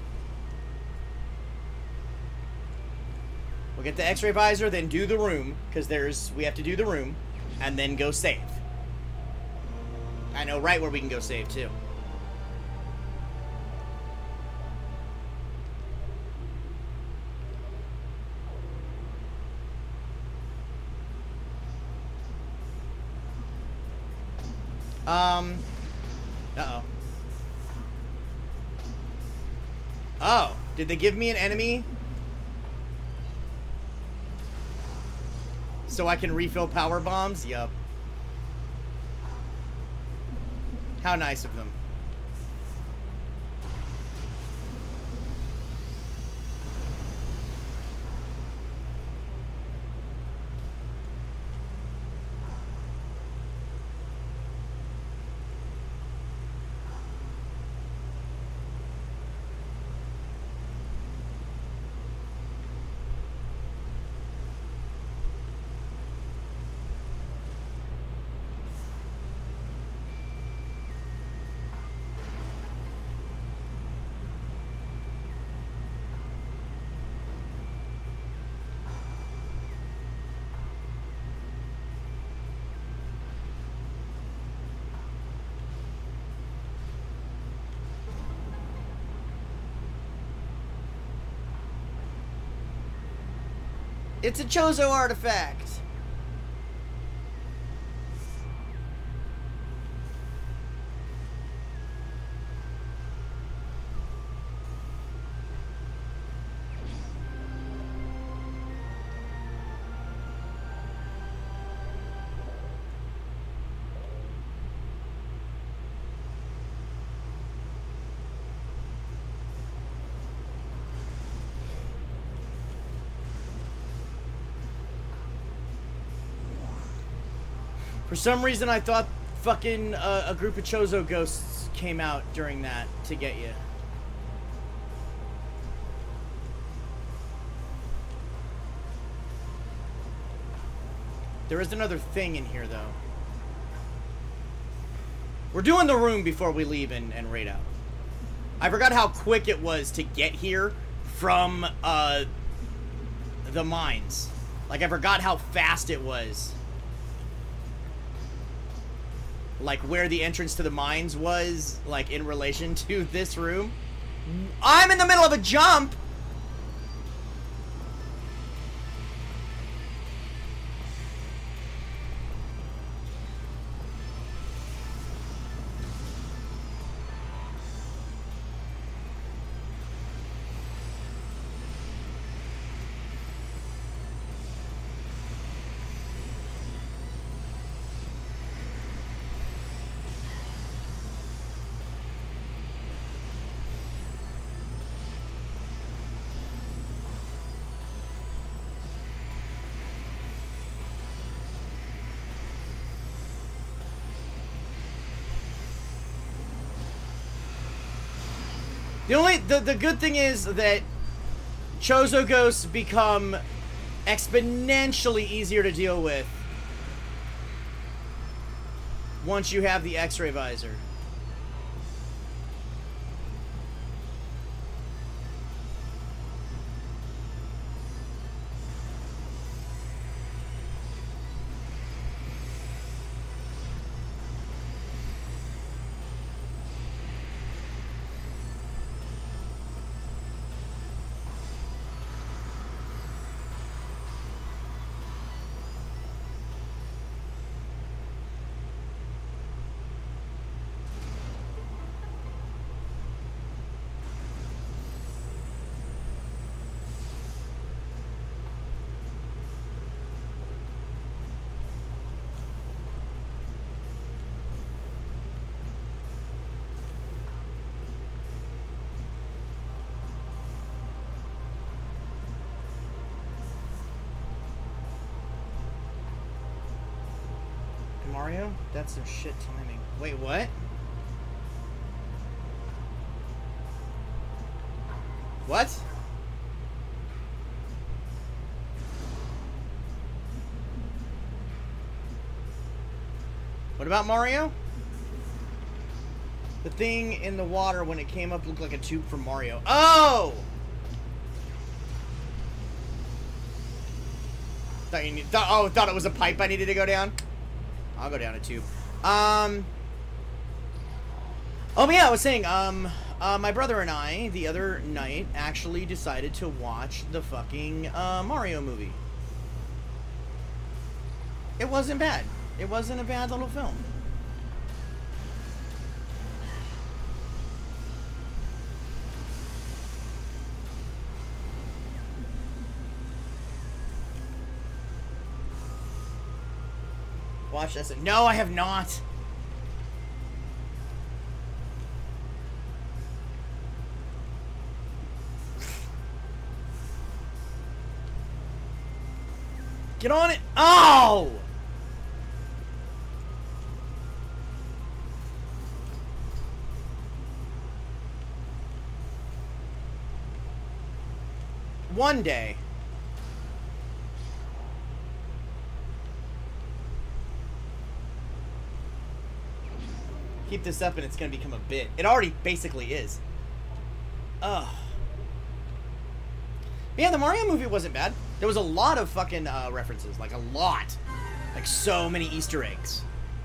We'll get the X-ray visor, then do the room, because there's we have to do the room, and then go save. I know right where we can go save, too. Um, uh-oh. Oh, did they give me an enemy? So I can refill power bombs? Yup. How nice of them. It's a Chozo artifact. For some reason, I thought fucking uh, a group of Chozo ghosts came out during that to get you. There is another thing in here, though. We're doing the room before we leave and, and raid out. I forgot how quick it was to get here from uh, the mines. Like, I forgot how fast it was. Like, where the entrance to the mines was, like, in relation to this room. I'm in the middle of a jump! The only, the, the good thing is that Chozo ghosts become exponentially easier to deal with once you have the X-ray visor. Mario? That's some shit timing. Wait, what? What? What about Mario? The thing in the water when it came up looked like a tube from Mario. Oh! Thought you need, thought, oh, thought it was a pipe I needed to go down? I'll go down a tube. Um. Oh, yeah, I was saying, um, uh, my brother and I, the other night, actually decided to watch the fucking, uh, Mario movie. It wasn't bad. It wasn't a bad little film. Watch this. No, I have not. Get on it. Oh! One day. Keep this up and it's gonna become a bit. It already basically is. Ugh. But yeah, the Mario movie wasn't bad. There was a lot of fucking uh, references. Like, a lot. Like, so many Easter eggs.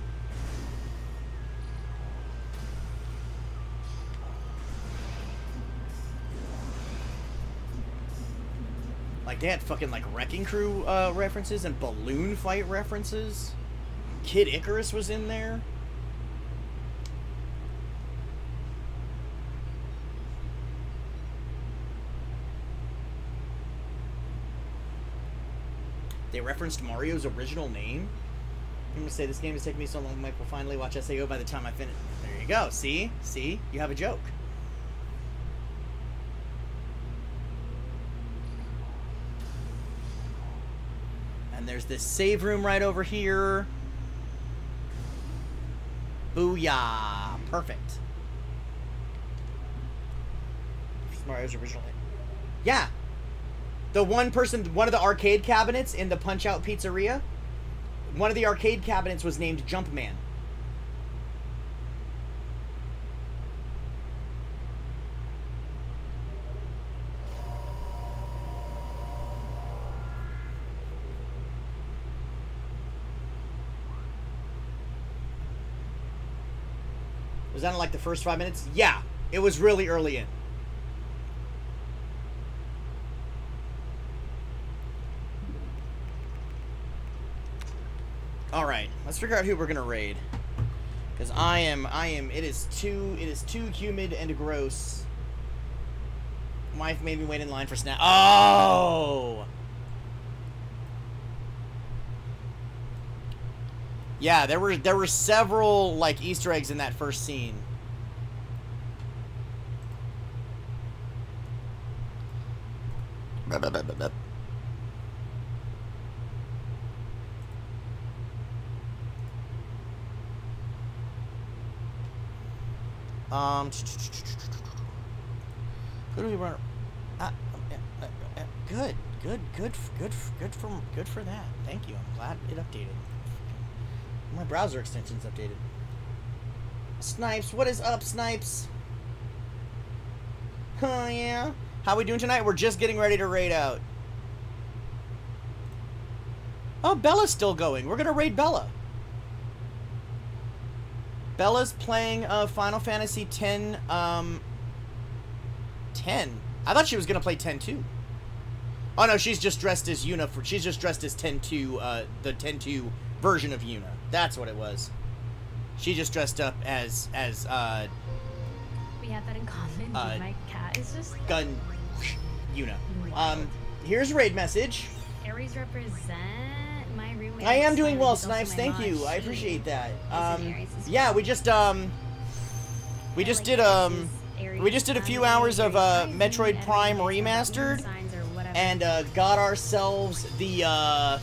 Like, they had fucking, like, Wrecking Crew uh, references and Balloon Fight references. Kid Icarus was in there. They referenced Mario's original name. I'm gonna say this game is taking me so long, Mike will finally watch S A O by the time I finish. There you go. See? See? You have a joke. And there's this save room right over here. Booyah. Perfect. Mario's original hit. Yeah. The one person, one of the arcade cabinets in the Punch-Out Pizzeria, one of the arcade cabinets was named Jumpman. Was that in like the first five minutes? Yeah, it was really early in. All right, let's figure out who we're gonna raid. Because I am, I am. It is too, it is too humid and gross. Wife made me wait in line for snack. Oh. Yeah, there were there were several like Easter eggs in that first scene. Um, who do we run? Uh, uh, uh, uh, good, good, good, good, good for good for that. Thank you. I'm glad it updated. My browser extension's updated. Snipes, what is up, Snipes? Oh, yeah? How we doing tonight? We're just getting ready to raid out. Oh, Bella's still going. We're gonna raid Bella. Bella's playing uh, Final Fantasy X, um... ten? I thought she was gonna play ten two. Oh, no, she's just dressed as Yuna. For, she's just dressed as ten two, uh, the ten two version of Yuna. That's what it was. She just dressed up as, as, uh... We have that in common. Uh, my cat is just... Gun... Yuna. Um, here's a raid message. Aries represent my roommate. I am doing well, Snipes. Thank you. I appreciate that. Um, yeah, we just, um... We just did, um... We just did a few hours of, uh, Metroid Prime Remastered. And, uh, got ourselves the, uh...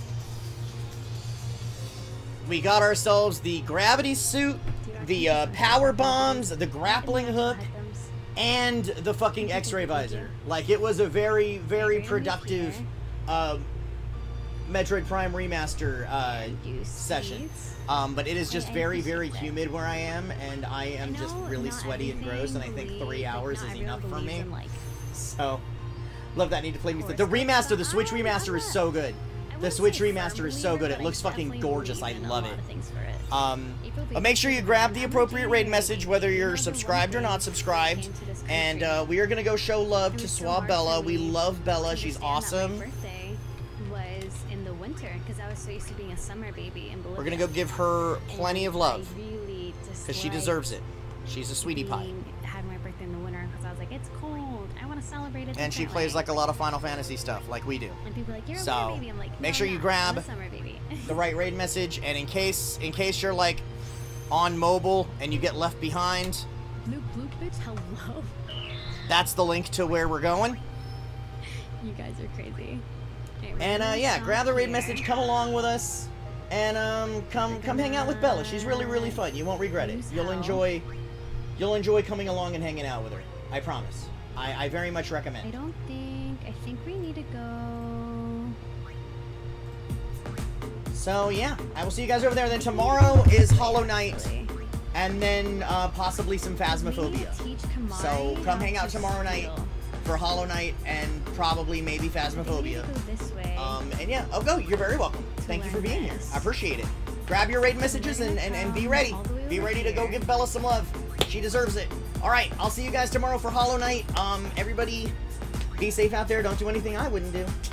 We got ourselves the gravity suit, the uh, power bombs, the grappling hook, and the fucking X-ray visor. Like, it was a very, very productive uh, Metroid Prime Remaster uh, session. Um, but it is just very, very humid where I am, and I am just really sweaty and gross, and I think three hours is enough for me. So, love that. I need to play music. The remaster, the Switch remaster is so good. The Switch remaster is so good. It looks fucking gorgeous. I love it. Um, but make sure you grab the appropriate raid message, whether you're subscribed or not subscribed. And uh, we are going to go show love to Swab Bella. We love Bella. She's awesome. My birthday was in the winter because I was so used to being a summer baby in Bolivia. We're going to go give her plenty of love because she deserves it. She's a sweetie pie. Had my birthday in the winter because I was like, it's cold. I want to celebrate it. And she plays like a lot of Final Fantasy stuff, like we do. And people are like, you're so, a winter baby. I'm like, make no, sure I'm you not. grab I'm a summer baby. the right raid message, and in case in case you're like on mobile and you get left behind, Bloop bloop bitch, hello. That's the link to where we're going. You guys are crazy. Right, and uh, yeah, grab the raid here. message, come along with us, and um, come come hang out with Bella. She's really really fun. You won't regret it. You'll enjoy you'll enjoy coming along and hanging out with her. I promise. I, I very much recommend. I don't think I think we need to go. So yeah, I will see you guys over there. Then tomorrow is Hollow Knight, and then uh, possibly some Phasmophobia. So come hang out tomorrow night for Hollow Knight and probably maybe Phasmophobia. Um, and yeah, oh go, you're very welcome. Thank you for being here. I appreciate it. Grab your raid messages and, and, and be ready. Be ready to go give Bella some love. She deserves it. Alright, I'll see you guys tomorrow for Hollow Knight. Um, everybody, be safe out there. Don't do anything I wouldn't do.